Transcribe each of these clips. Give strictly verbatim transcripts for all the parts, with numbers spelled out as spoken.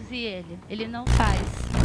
e ele. Ele não faz.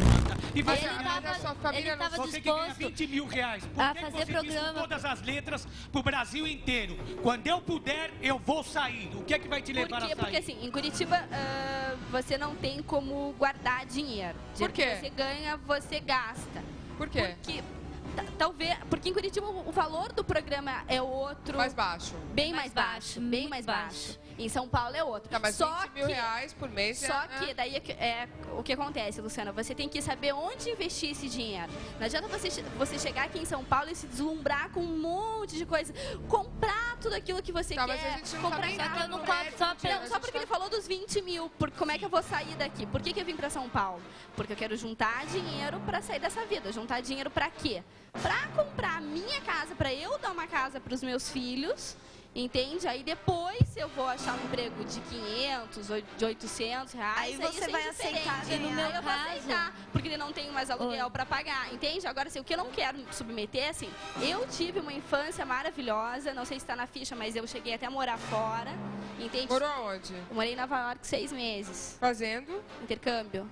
E você, Ele mas tava- a sua família ele não... tava Você que ganha disposto vinte mil reais. Por a que fazer você diz com programa- todas as letras pro Brasil inteiro? Quando eu puder, eu vou sair. O que é que vai te Por levar quê? a sair? Porque assim, em Curitiba ah, você não tem como guardar dinheiro. Por Dinheiro quê? que você ganha, você gasta. Por quê? Porque, ta- talvez, porque em Curitiba o o valor do programa é outro. Mais baixo. Bem Mais mais, baixo, baixo, bem muito mais baixo. baixo. Em São Paulo é outro. Tá, mas Só vinte mil que- reais por mês... Só é- que daí é, que- é o que acontece, Luciana, você tem que saber onde investir esse dinheiro. Não adianta você, che- você chegar aqui em São Paulo e se deslumbrar com um monte de coisa. Comprar tudo aquilo que você Tá, quer. mas a gente não comprar tá nem em- Só que eu não no cobro mérito só de- pelo- a Não, gente só porque tá- ele falou dos vinte mil. Porque como é que eu vou sair daqui? Por que, que eu vim pra São Paulo? Porque eu quero juntar dinheiro pra sair dessa vida. Juntar dinheiro pra quê? Pra comprar a minha casa, pra eu dar uma casa pros meus filhos. Entende? Aí depois eu vou achar um emprego de quinhentos, oi- de oitocentos reais. Aí você isso é vai indiferente. aceitar E no ganhar. meu eu vou caso- aceitar, porque ele não tem mais aluguel Oi. pra pagar. Entende? Agora, assim, o que eu não quero submeter, assim, eu tive uma infância maravilhosa, não sei se tá na ficha, mas eu cheguei até a morar fora. Entende? Morou aonde? Eu morei em Nova York seis meses. Fazendo? Intercâmbio.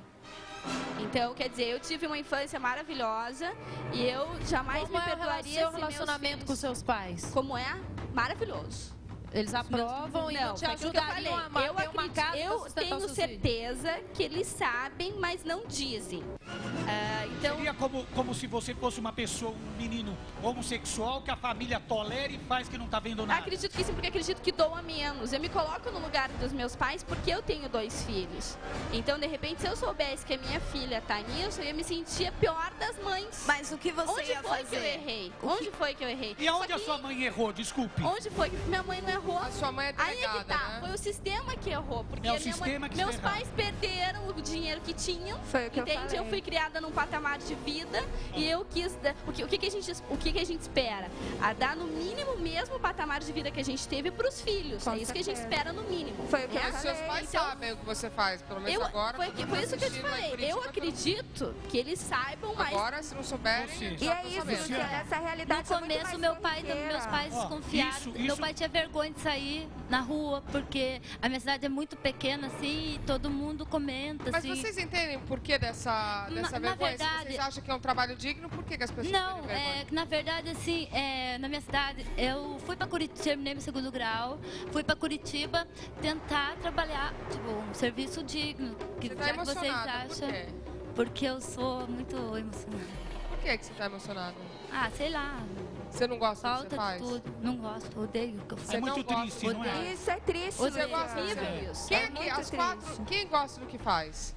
Então, quer dizer, eu tive uma infância maravilhosa e eu jamais Como me é o perdoaria seu se meus relacionamento filhos... com seus pais? Como é? Maravilhoso. Eles aprovam e não te foi aquilo que eu ajudariam a falei. Eu, manter uma acredito- casa pra eu sustentar tenho os seus filhos? certeza que eles sabem, mas não dizem. Ah, então, Seria como, como se você fosse uma pessoa, um menino homossexual que a família tolera e faz que não tá vendo nada. acredito que sim, porque acredito que doa menos. Eu me coloco no lugar dos meus pais porque eu tenho dois filhos. Então, de repente, se eu soubesse que a minha filha tá nisso, eu ia me sentir a pior das mães. Mas o que você Onde ia foi fazer? que eu errei? Onde foi que eu errei? E aonde Só a que- sua mãe errou? Desculpe. Onde foi que minha mãe não errou? A sua mãe é Aí é que delegada, tá, né? foi o sistema que errou, porque É o a minha sistema mãe, que meus está errado. pais perderam o dinheiro que tinham, Foi o que eu entende? falei. Eu fui criada num patamar de vida e eu quis dar, o que, o que, que a gente, o que, que a gente espera? A dar no mínimo o mesmo patamar de vida que a gente teve para os filhos. Com é isso que a gente certeza. espera no mínimo. Foi o que eu né? Mas seus falei, pais então- sabem o que você faz, pelo menos Eu, agora. foi, porque foi tá isso que eu te assistindo lá em falei. Curitiba, Eu todo- acredito que eles saibam, mas Agora, se não souberem, Você. E já é tô isso, sabendo. Luciana, essa realidade No é muito começo, mais meu pai, corriqueira. meus pais Ó, desconfiaram. isso- Meu isso- pai tinha vergonha de sair na rua, porque a minha cidade é muito pequena, assim, e todo mundo comenta, Mas assim. vocês entendem o porquê dessa, dessa Na- na vergonha? Se verdade- vocês acham que é um trabalho digno, por que, que as pessoas Não, têm vergonha? é que na verdade, assim, é, na minha cidade, eu fui pra Curitiba, terminei meu segundo grau, fui pra Curitiba tentar trabalhar, tipo, um serviço digno. Que, Você tá já que vocês emocionada, por acham. quê? Porque eu sou muito emocionada. Por que, que você tá emocionada? Ah, sei lá, Você não gosta do que você falta de faz? tudo. Não gosto, odeio o que eu faço. Você É muito não gosta, triste, não é? odeio. Isso é triste, Você Luciana. gosta do horrível isso. Quem É aqui, muito as quatro, triste. quem gosta do que faz?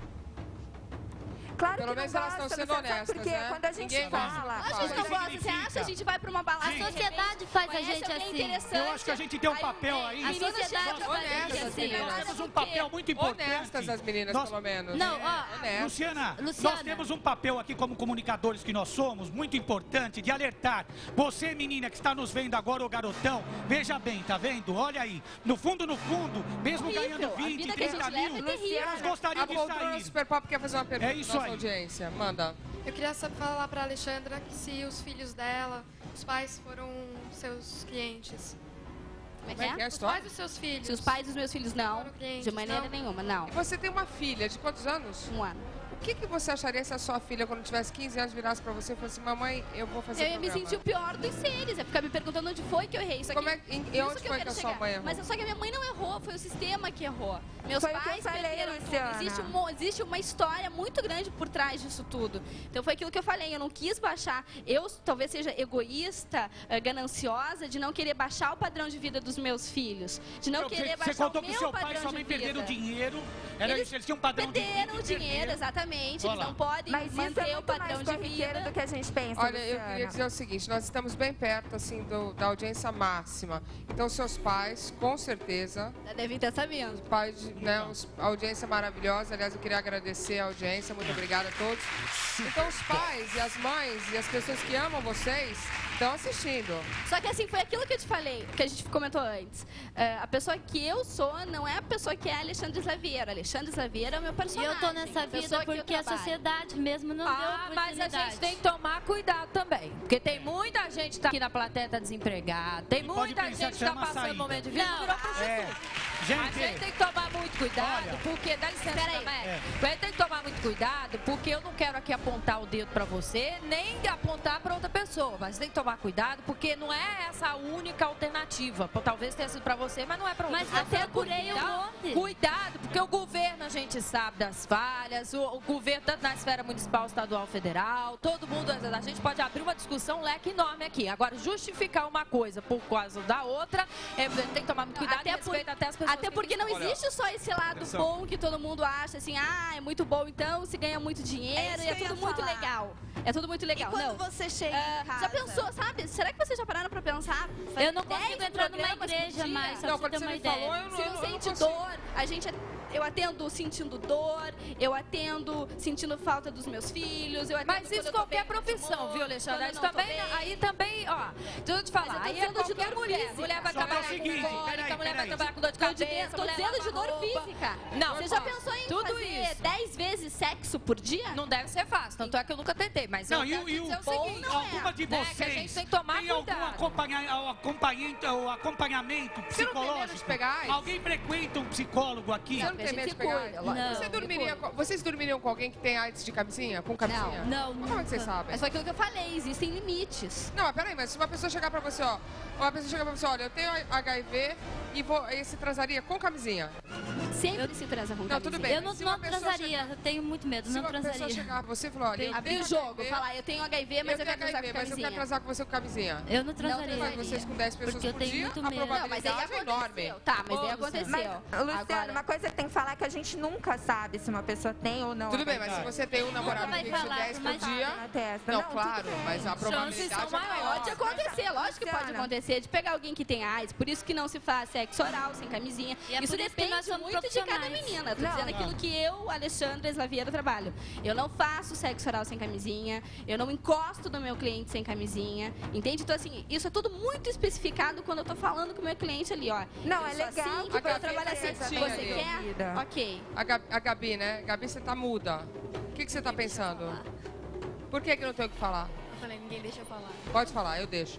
Claro Pelo que não menos elas gosta, estão sendo Luciana, sabe honestas, por quê? né? Quando a gente Ninguém gosta. fala... a gente Mas não isso gosta. Você significa- acha? A gente vai pra uma balada. A de repente, sociedade faz a conhece gente alguém assim. interessante, Eu acho que a gente tem um aí, papel é, aí. A menina sociedade chega- faz a gente Honestas, assim. meninas. Nós temos um Por quê? papel muito importante. Honestas as meninas, Nós- pelo menos. Não, ó, Honestas. Luciana, Luciana. nós temos um papel aqui como comunicadores que nós somos, muito importante, de alertar. Você, menina, que está nos vendo agora, ô garotão, veja bem, tá vendo? Olha aí, no fundo, no fundo, mesmo Horrível. ganhando A vinte, vida que a trinta gente leva mil, é terrível. elas gostariam A de poltrona sair. Super Pop quer fazer uma pergunta É isso pra nossa aí. audiência. Manda. Eu queria só falar para a Alexandra que se os filhos dela, os pais foram seus clientes. Como é Como é que é que a é? Os história? pais dos seus filhos. Se os pais dos meus filhos não, Foram clientes, de maneira não? nenhuma, não. E você tem uma filha de quantos anos? Um ano. O que, que você acharia se a sua filha, quando tivesse quinze anos, virasse pra você e falasse, mamãe, eu vou fazer Eu ia me programa. sentir o pior dos seres, é ficar me perguntando onde foi que eu errei. Só Como que, é que- em- e isso onde que eu foi quero que a sua chegar. mãe errou? Mas só que a minha mãe não errou, foi o sistema que errou. Meus Foi o que eu pais falei, perderam tudo. Luciana. Existe, um mo- existe uma história muito grande por trás disso tudo. Então foi aquilo que eu falei, eu não quis baixar. Eu talvez seja egoísta, eh, gananciosa, de não querer baixar o padrão de vida dos meus filhos. De não Então, querer você, baixar você contou o que meu seu pai padrão e sua mãe de vida. perderam dinheiro. Era Eles isso, eles tinham um padrão de Perderam vida. o dinheiro, perderam. exatamente. Olha Eles lá. não podem Mas isso manter é o muito padrão mais de corriqueiro vida. do que a gente pensa, Olha, eu Luciana. queria dizer o seguinte, nós estamos bem perto, assim, do- da audiência máxima. Então, seus pais, com certeza, Já devem estar sabendo. pais, de- né, os- a audiência maravilhosa. Aliás, eu queria agradecer a audiência, muito obrigada a todos. Então, os pais e as mães e as pessoas que amam vocês, Estão assistindo. Só que assim, foi aquilo que eu te falei, que a gente comentou antes. É, a pessoa que eu sou não é a pessoa que é Alexandre Slaviero. Alexandre Slaviero é o meu E personagem. eu tô nessa a pessoa vida que eu porque a trabalho. sociedade mesmo não Ah, deu mas a oportunidade. gente tem que tomar cuidado também. Porque tem muita gente que tá aqui na plateia tá desempregada. Tem E pode muita pensar gente que que isso é tá uma passando saída. momento de vida Não. e virou prostituta. É. A Gente, gente tem que tomar muito cuidado, Olha. porque, dá licença, Peraí. também. É. A gente tem que tomar muito cuidado, porque eu não quero aqui apontar o dedo pra você, nem apontar pra outra pessoa, mas tem que tomar cuidado, porque não é essa a única alternativa. Pô, talvez tenha sido pra você, mas não é pra outra. Mas eu Então, procurei um então, monte. Cuidado, porque o governo a gente sabe das falhas, o, o governo tanto na esfera municipal, estadual, federal, todo mundo, a gente pode abrir uma discussão, um leque enorme aqui. Agora, justificar uma coisa por causa da outra, é, tem que tomar muito cuidado Até e por- respeito até as pessoas Até que porque não criticam. existe só esse lado atenção. bom que todo mundo acha assim, ah, é muito bom, então se ganha muito É dinheiro isso e é que eu tudo ia muito falar. legal. É tudo muito legal. E quando não. você chega Ah, em casa? já pensou, sabe? Será que vocês já pararam pra pensar? Eu não Faz consigo dez entrar numa programas por igreja dia? mais, só Não, pra quando você ter você uma me falou, ideia. eu não, Se eu não não, eu não sente consigo. dor, a gente, eu atendo sentindo dor, eu atendo sentindo falta dos meus filhos, eu atendo Mas quando isso eu tô qualquer bem com profissão, humor, viu, Alexandre? quando eu Isso não tô também, bem. aí também, ó, deixa eu te falar, Mas eu tô aí é dizendo de qualquer dor mulher. física. Mulher vai Só que é o trabalhar seguinte, com cólica, peraí, mulher vai peraí. trabalhar com dor de Tô dizendo, cabeça, tô mulher dizendo lava de dor roupa. física. Não, Você já ó, pensou em tudo fazer isso. dez vezes sexo por dia? Não deve ser fácil, tanto é que eu nunca tentei, mas Não, eu e quero o, te e o, dizer o bom seguinte, não é. alguma de né, que a vocês gente tem que tomar tem algum cuidado. acompanha, acompanhamento, o acompanhamento Você não tem medo psicológico? de pegar AIDS? Alguém frequenta um psicólogo aqui? Você não a tem gente medo de se pegar cuida, AIDS? lógico. Você Não. dormiria com- vocês dormiriam com alguém que tem AIDS de camisinha? Com camisinha? Não, Como é que vocês nunca. sabem? Mas foi aquilo que eu falei, existem limites. Não, mas peraí, mas se uma pessoa chegar pra você, ó, uma pessoa chegar pra você, olha, eu tenho H I V e vou, e se transaria com camisinha. Sempre se transa com Não, camisinha. tudo bem. Eu não, Se uma não pessoa transaria, eu tenho muito medo, Se não uma pessoa transaria. chegar pra você e falar, olha, eu Abrir tenho o jogo, H I V, falar, eu tenho H I V, mas eu, eu tenho quero transar H I V, com mas eu quero camisinha. transar com você com camisinha. Eu não transaria. transaria. Vocês com dez pessoas Porque eu por tenho dia, muito a medo. Não, mas aí probabilidade é enorme. aconteceu. Tá, mas aí Ô, aconteceu. Mas, Luciano, Agora- uma coisa que tem que falar é que a gente nunca sabe se uma pessoa tem ou não. Tudo a bem, mas se verdade. você tem um namorado vai que tem falar, dez por mas dia... Na testa. Não, tudo claro, bem. mas a probabilidade são é maior. maiores. Pode acontecer, lógico que pode Luciana. acontecer, de pegar alguém que tem AIDS, por isso que não se faz sexo oral, sem camisinha. E é isso por isso que depende nós somos muito de cada profissionais. menina. Tô Não, dizendo não. aquilo que eu, Alexandre Slaviero, trabalho. Eu não faço sexo oral sem camisinha, eu não encosto no meu cliente sem camisinha, entende? Então, assim, isso é tudo muito especificado quando eu tô falando com o meu cliente ali, ó. Não, eu é sou legal assim, que que eu você trabalho assim. tenha Você ali. quer? Vida. Ok. A Gabi, a Gabi, né? Gabi, você tá muda. O que, que você tá pensando? Por que, que não tem o que falar? Eu falei, ninguém deixa eu falar. Pode falar, eu deixo.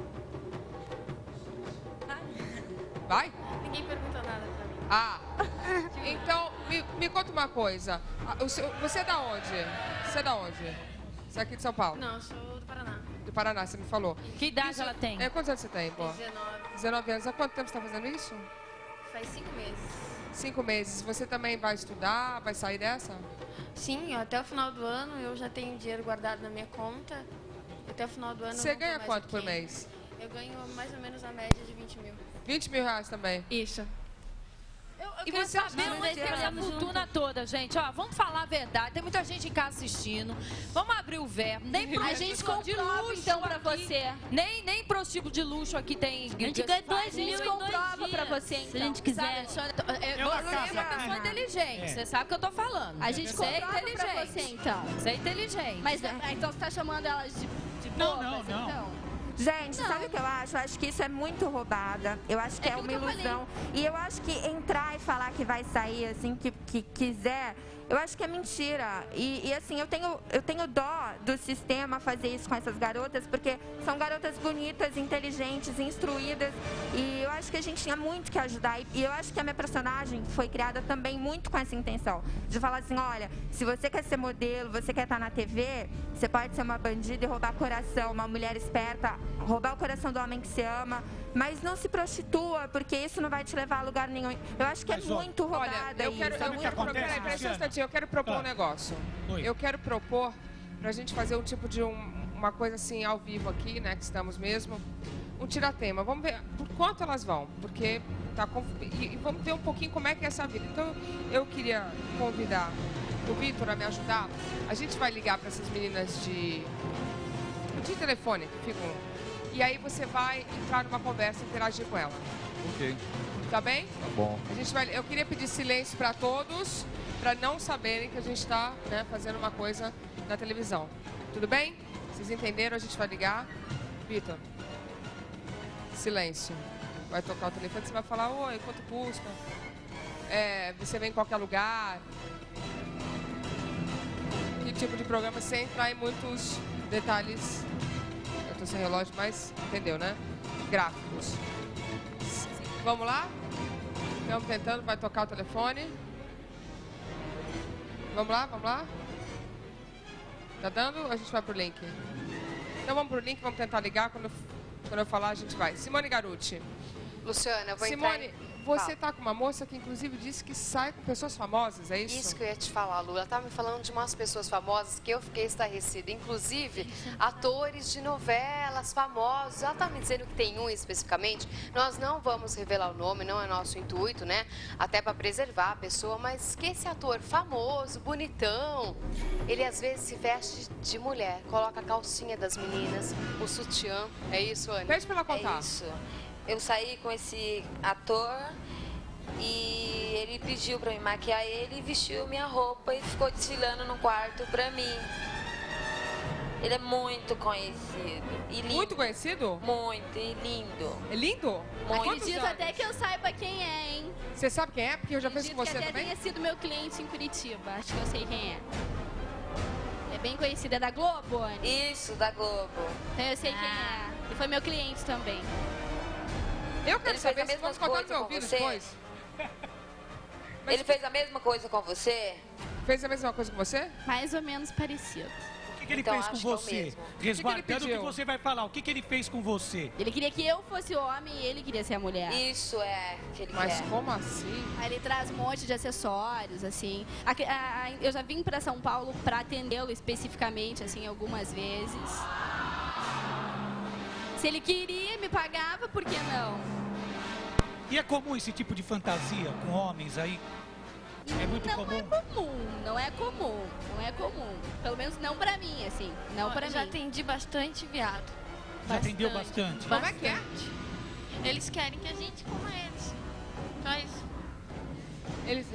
Vai? Ninguém perguntou nada pra mim. Ah, então me, me conta uma coisa. Ah, o seu- Você é da onde? Você é da onde? Você é aqui de São Paulo? Não, eu sou do Paraná. Do Paraná, você me falou. Que idade Isso- ela tem? É, quantos anos você tem, pô? dezenove. dezenove anos. Há quanto tempo você está fazendo isso? Faz cinco meses. Cinco meses. Você também vai estudar? Vai sair dessa? Sim, até o final do ano eu já tenho dinheiro guardado na minha conta. Até o final do ano eu Você não tô ganha mais quanto por aqui. mês? Eu ganho mais ou menos a média de vinte mil. vinte mil reais também. Isso. Eu, eu E queria você saber acha- onde é que é essa Trabalhamos fortuna toda, gente. Ó, vamos falar a verdade. Tem muita gente em casa assistindo. Vamos abrir o verbo. Nem A gente prostíbulo de comprova, luxo então, pra aqui. você. Nem, nem prostíbulo de luxo aqui tem. A gente ganha dois A gente mil em dois comprova dias, pra você, se então. a gente quiser. Sabe, Alexandre, é, É uma você é casa, uma pessoa né? inteligente. É. Você sabe o que eu tô falando. A gente Você é comprova pra inteligente. você, então. Você é inteligente. Mas, ah, então você tá chamando elas de, de Não, bobas, não, não. então? Gente, Não. sabe o que eu acho? Eu acho que isso é muito roubada. Eu acho que É é, aquilo uma que eu ilusão. E eu acho que entrar e falar que vai sair assim, que, que quiser, eu acho que é mentira. E, e, assim, eu tenho, eu tenho dó do sistema fazer isso com essas garotas, porque são garotas bonitas, inteligentes, instruídas. E eu acho que a gente tinha muito que ajudar. E, e eu acho que a minha personagem foi criada também muito com essa intenção. De falar assim, olha, se você quer ser modelo, você quer estar na T V, você pode ser uma bandida e roubar coração, uma mulher esperta, roubar o coração do homem que você ama, mas não se prostitua, porque isso não vai te levar a lugar nenhum. Eu acho que é Mas, ó, muito roubada Olha, eu isso. quero, é eu Sabe o muito que quero, pro- acontece, peraí, peraí, só um Luciana? instantinho, eu quero propor Ah. um negócio. Oi. Eu quero propor pra gente fazer um tipo de um- uma coisa assim ao vivo aqui, né, que estamos mesmo, um tiratema. Vamos ver por quanto elas vão, porque tá conf- e, e vamos ver um pouquinho como é que é essa vida. Então, eu queria convidar o Vitor a me ajudar. A gente vai ligar para essas meninas de de telefone que ficam. E aí você vai entrar numa conversa, interagir com ela. Ok, Tá bem? tá bom. A gente vai, eu queria pedir silêncio para todos, para não saberem que a gente está, né, fazendo uma coisa na televisão. Tudo bem? Vocês entenderam? A gente vai ligar. Vitor. Silêncio. Vai tocar o telefone, você vai falar, oi, quanto custa? É, você vem em qualquer lugar. Que tipo de programa, sem entrar em muitos detalhes. Eu tô sem relógio, mas entendeu, né? Gráficos. Vamos lá? Estamos tentando, vai tocar o telefone. Vamos lá, vamos lá? Tá dando? A gente vai pro link. Então vamos pro link, vamos tentar ligar. Quando eu, quando eu falar, a gente vai. Simone Garuti. Luciana, eu vou Simone, entrar em... você tá com uma moça que inclusive disse que sai com pessoas famosas, é isso? Isso que eu ia te falar, Lu. Ela estava me falando de umas pessoas famosas que eu fiquei estarrecida. Inclusive, atores de novelas famosos. Ela está me dizendo que tem um especificamente. Nós não vamos revelar o nome, não é nosso intuito, né? Até para preservar a pessoa. Mas que esse ator famoso, bonitão, ele às vezes se veste de mulher. Coloca a calcinha das meninas, o sutiã. É isso, Ana? Pede pra ela contar. É isso. Eu saí com esse ator e ele pediu pra me maquiar ele, vestiu minha roupa e ficou desfilando no quarto pra mim. Ele é muito conhecido e lindo. Muito conhecido? Muito, e lindo. É lindo? Muito. Acredito até que eu saiba quem é, hein? Você sabe quem é? Porque eu já fiz Acredito com que você até também. tenha sido meu cliente em Curitiba. Acho que eu sei quem é. É bem conhecido. É da Globo, Anne? Isso, da Globo. Então eu sei quem é. E foi meu cliente também. Eu quero Ele saber fez a se mesma vamos contar no coisa meu com ouvido você? depois. Ele fez a mesma coisa com você? Fez a mesma coisa com você? Mais ou menos parecido. O que, que ele Então, fez com acho que é o você? mesmo. Resguardando o que, pediu? você vai falar. O que, que ele fez com você? Ele queria que eu fosse homem e ele queria ser a mulher. Isso é que ele Mas quer. como assim? Aí ele traz um monte de acessórios, assim. A- a- a- eu já vim pra São Paulo pra atendê-lo especificamente, assim, algumas vezes. Se ele queria, me pagava, por que não? E é comum esse tipo de fantasia com homens aí? É muito não comum? é comum, não é comum, não é comum. Pelo menos não pra mim, assim, não pra Eu já mim. atendi bastante viado. Já atendeu bastante? Como é que é? Eles querem que a gente coma eles. Só isso. Eles...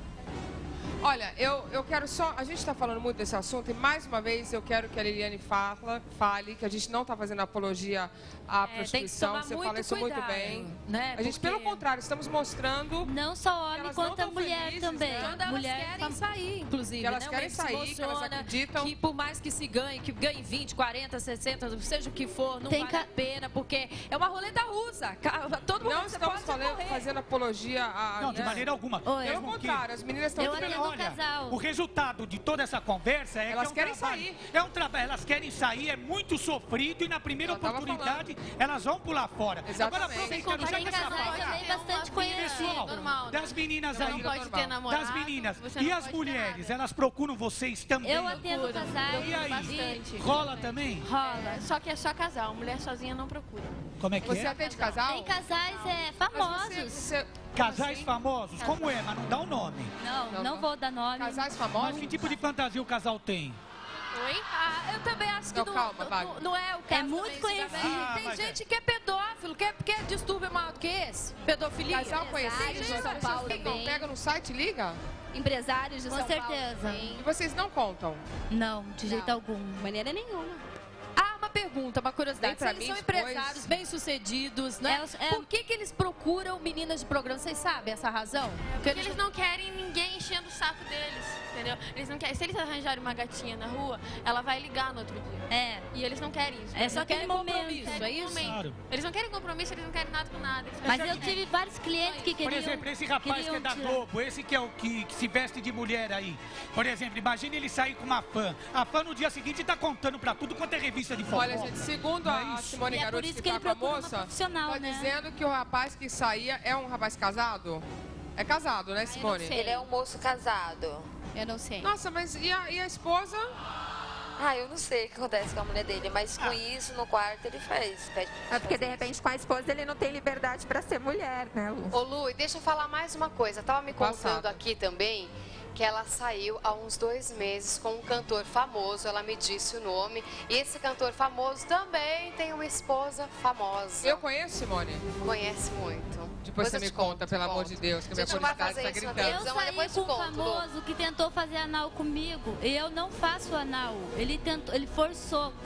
Olha, eu, eu quero só... A gente está falando muito desse assunto e, mais uma vez, eu quero que a Liliane fala, fale que a gente não está fazendo apologia à É, tem que prostituição. tomar Você muito fala isso muito cuidado, bem. né? A gente, Porque- pelo contrário, estamos mostrando... Não só homem, Elas quanto não a tão mulher felizes, também. né? Quando elas Mulher querem fam- sair, inclusive. Que elas né? querem O sair, homem se que elas emociona, acreditam. que por mais que se ganhe, que ganhe vinte, quarenta, sessenta, seja o que for, não Tem vale ca- a pena, porque é uma roleta russa. Ca- Todo mundo Não você estamos pode falando, morrer. fazendo apologia a... Não, de né? maneira alguma. Oi. Pelo Mesmo que- contrário, as meninas estão... Eu tudo bem. atendo Olha, casal. o resultado de toda essa conversa é Elas que é um querem trabalho. sair. É um trabalho, elas querem sair, é muito sofrido e na primeira Eu tava oportunidade elas vão pular fora. Exatamente. Agora Sem aproveitando, já Tem que essa casais parte, também bastante conhecidos. pessoal, normal, né? das meninas Não aí, pode Pode ter namorado. das meninas, você e não as pode ter mulheres, nada. elas procuram vocês também? Eu atendo Procura. casais. E aí, Bastante. rola também? Rola. Só que é só casal. Mulher sozinha não procura. Como é que Você é? atende casal? Tem casais é, Mas famosos. você- você- Casais assim? famosos, como é? Mas não dá o nome. Não, Não, não não. vou dar nome. Casais Mas famosos? que tipo de fantasia o casal tem? Oi? Ah, eu também acho que Não, não, calma, não- Wagner. não é o caso. muito também, isso conhecido. também. Ah, Tem mas é. gente que é pedófilo, quer, quer distúrbio maior do que esse? Pedofilia? Casal conhecido? Empresários de São Vocês Paulo ligam, também. pega no site e liga? Empresários de Com São Paulo certeza. também. E vocês não contam? Não, de jeito Não. algum. De maneira nenhuma. Ah, uma pergunta, uma Vem curiosidade. Se pra eles mim são depois. empresários bem-sucedidos, né? É os- é- Por que, que eles procuram meninas de programa? Vocês sabem essa razão? Porque eles não querem ninguém enchendo o saco deles, entendeu? Eles não querem. Se eles arranjarem uma gatinha na rua, ela vai ligar no outro dia. É. E eles não querem isso. É só não aquele querem momento. compromisso, é isso? Momento. Claro. Eles não querem compromisso, eles não querem nada com nada. Eles Mas querem- eu tive vários clientes que Por queriam... exemplo, esse rapaz que é queriam da tirar. Globo, esse que é o que, que se veste de mulher aí. Por exemplo, imagine ele sair com uma fã. A fã no dia seguinte tá contando pra tudo quanto é revista de fofoca. Olha, gente, segundo Não é a, a isso? Simone E é por Garuti, isso que que tá ele com a procura uma moça, profissional, tá né? dizendo que o rapaz que saía é um rapaz casado? É casado, né, Simone? sei. Ele é um moço casado. Eu não sei. Nossa, mas e a, e a esposa? Ah, eu não sei o que acontece com a mulher dele, mas com isso no quarto ele faz. Pede pra É porque, de fazer repente, com a esposa, ele não tem liberdade para ser mulher, né, Lu? Ô Lu, e deixa eu falar mais uma coisa. Tava me contando Passado. aqui também que ela saiu há uns dois meses com um cantor famoso. Ela me disse o nome. E esse cantor famoso também tem uma esposa famosa. Eu conheço, Simone? Conhece muito. Depois você eu me te conta, conto, pelo te amor conto. de Deus, que a minha Gente, não vai curiosidade fazer tá isso na gritando. Eu televisão, mas saí depois com te um conto, Lu. famoso que tentou fazer anal comigo e eu não faço anal. Ele tentou, ele forçou.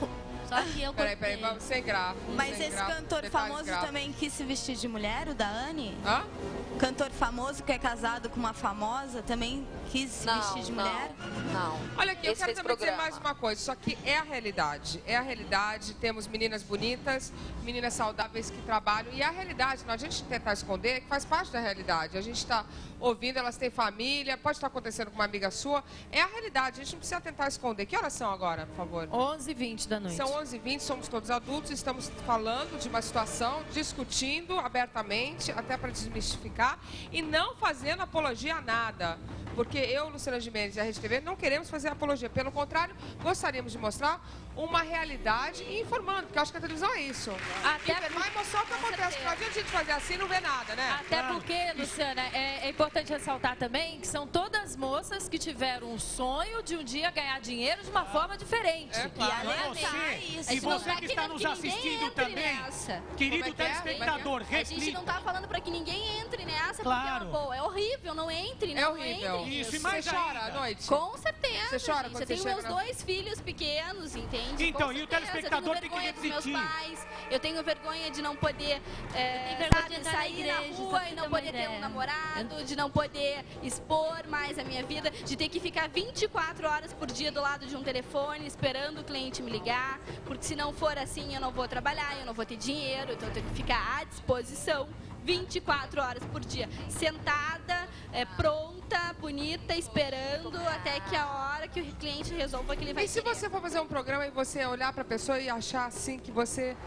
Só que eu Peraí, cortei. peraí, vamos sem gráfico. Mas sem esse gráfico, cantor detalhes famoso gráficos. também quis se vestir de mulher, o da Anne? Hã? Cantor famoso que é casado com uma famosa também quis se Não, vestir de não, mulher? Não. Olha aqui, eu Esse quero fez também dizer programa. mais uma coisa. Isso aqui é a realidade. É a realidade. Temos meninas bonitas, meninas saudáveis que trabalham. E a realidade, não a gente tentar esconder, que faz parte da realidade. A gente está ouvindo, elas têm família, pode estar acontecendo com uma amiga sua. É a realidade, a gente não precisa tentar esconder. Que horas são agora, por favor? onze e vinte da noite. São onze e vinte, somos todos adultos, estamos falando de uma situação, discutindo abertamente, até para desmistificar, e não fazendo apologia a nada. Porque eu, Luciana Gimenez e a Rede T V não queremos fazer apologia. Pelo contrário, gostaríamos de mostrar uma realidade e informando, porque eu acho que a televisão é isso. Até Informar e mostrar o que acontece. Não adianta a gente fazer assim e não ver nada, né? Até porque, Luciana, é, é importante ressaltar também que são todas moças que tiveram um sonho de um dia ganhar dinheiro de uma forma diferente. É, claro. E E alimentar você, isso. e não você tá que está querendo nos que ninguém assistindo entre também, nessa. querido Como é que é? telespectador, A gente reflita. não tá falando pra que ninguém entre nessa, Claro. porque, pô, é horrível, não entre, É não horrível. entre Isso, nisso. e mais Você chora ainda. à noite? Com certeza, Você chora gente. quando Eu você tenho chega meus na- dois filhos pequenos, entende? Então, Com e o certeza. telespectador Eu tem tenho que vergonha dos meus refletir. pais, eu tenho vergonha de não poder, é, tenho vergonha sabe, de entrar na sair na igreja, só rua pra e você não ter uma poder ter um ideia. namorado, de não poder expor mais a minha vida, de ter que ficar vinte e quatro horas por dia do lado de um telefone, esperando o cliente me ligar, porque se não for assim eu não vou trabalhar, eu não vou ter dinheiro, então eu tenho que ficar à disposição vinte e quatro horas por dia, sentada, é, pronta, bonita, esperando até que a hora que o cliente resolva que ele vai E se querer. você for fazer um programa e você olhar para a pessoa e achar assim que você...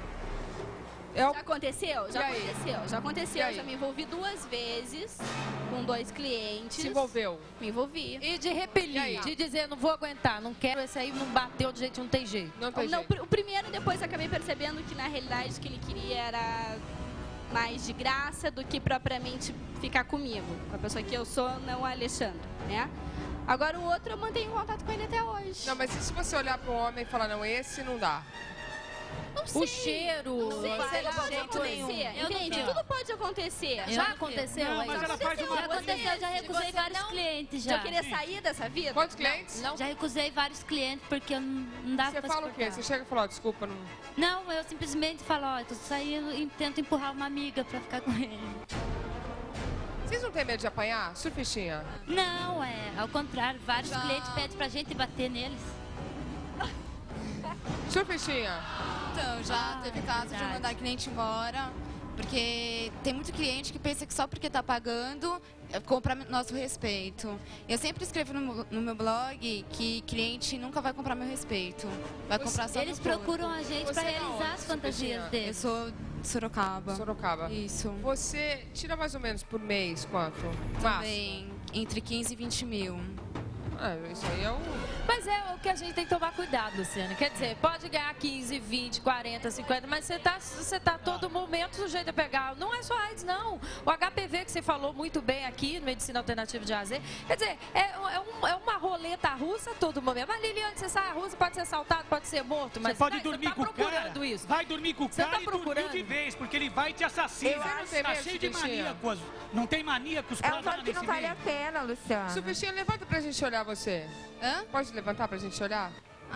É o... Já aconteceu? Já E aí? aconteceu, já E aconteceu. aí? Já me envolvi duas vezes com dois clientes. Se envolveu. Me envolvi. E de E aí? repelir, de dizer, não vou aguentar, não quero, esse aí não bateu de jeito, não tem jeito. Não tem Não, jeito. o primeiro, depois acabei percebendo que na realidade o que ele queria era mais de graça do que propriamente ficar comigo, com a pessoa que eu sou, não a Alexandra, né? Agora o outro eu mantenho contato com ele até hoje. Não, mas e se você olhar para um homem e falar, não, esse não dá? Não O sei. cheiro, Não sei, sei lá, tudo pode jeito nenhum. acontecer, Eu não entende? tenho. Tudo pode acontecer. Eu Já não aconteceu? Não, é mas isso? ela faz uma Já aconteceu, eu já recusei vários clientes De já. eu querer sair dessa vida? Quantos clientes? Não. Já recusei vários clientes porque eu não, não dava Você pra fala o quê? suportar. Você chega e fala, ó, desculpa, não... Não, eu simplesmente falo, ó, eu tô saindo e tento empurrar uma amiga pra ficar com ele. Vocês não têm medo de apanhar? Surfistinha. Não, é, ao contrário, vários clientes pedem pra gente bater neles. Surfistinha. Então, já Ah, teve caso de eu verdade. mandar cliente embora, porque tem muito cliente que pensa que só porque tá pagando, é, compra nosso respeito. Eu sempre escrevo no, no meu blog que cliente nunca vai comprar meu respeito, vai comprar só Eles meu corpo. procuram a gente Você pra é da realizar onde, as fantasias Surfistinha? Eu deles. sou de Sorocaba. Sorocaba. Isso. Você tira mais ou menos por mês quanto? Também, entre quinze e vinte mil. Ah, isso aí é o... Mas é o que a gente tem que tomar cuidado, Luciana. Quer dizer, pode ganhar quinze, vinte, quarenta, cinquenta, mas você tá, você tá todo momento sujeito a pegar. Não é só AIDS, não. O H P V que você falou muito bem aqui no Medicina Alternativa de A a Z, quer dizer, é, é, um- é uma roleta russa a todo momento. Mas, Liliane, você sai a russa, pode ser assaltado, pode ser morto, mas Você pode vai, dormir você tá com o cara, procurando isso. vai dormir com o Você cara tá e dormiu procurando? de vez, porque ele vai e te assassina. Eu acho- Você não Tá tem cheio de medo, Surfistinha? maníacos. Não tem maníacos É pra um dar nome que não nesse vale a meio? pena, Luciana. Surfistinha, levanta pra gente olhar você. Hã? Pode levantar pra gente olhar?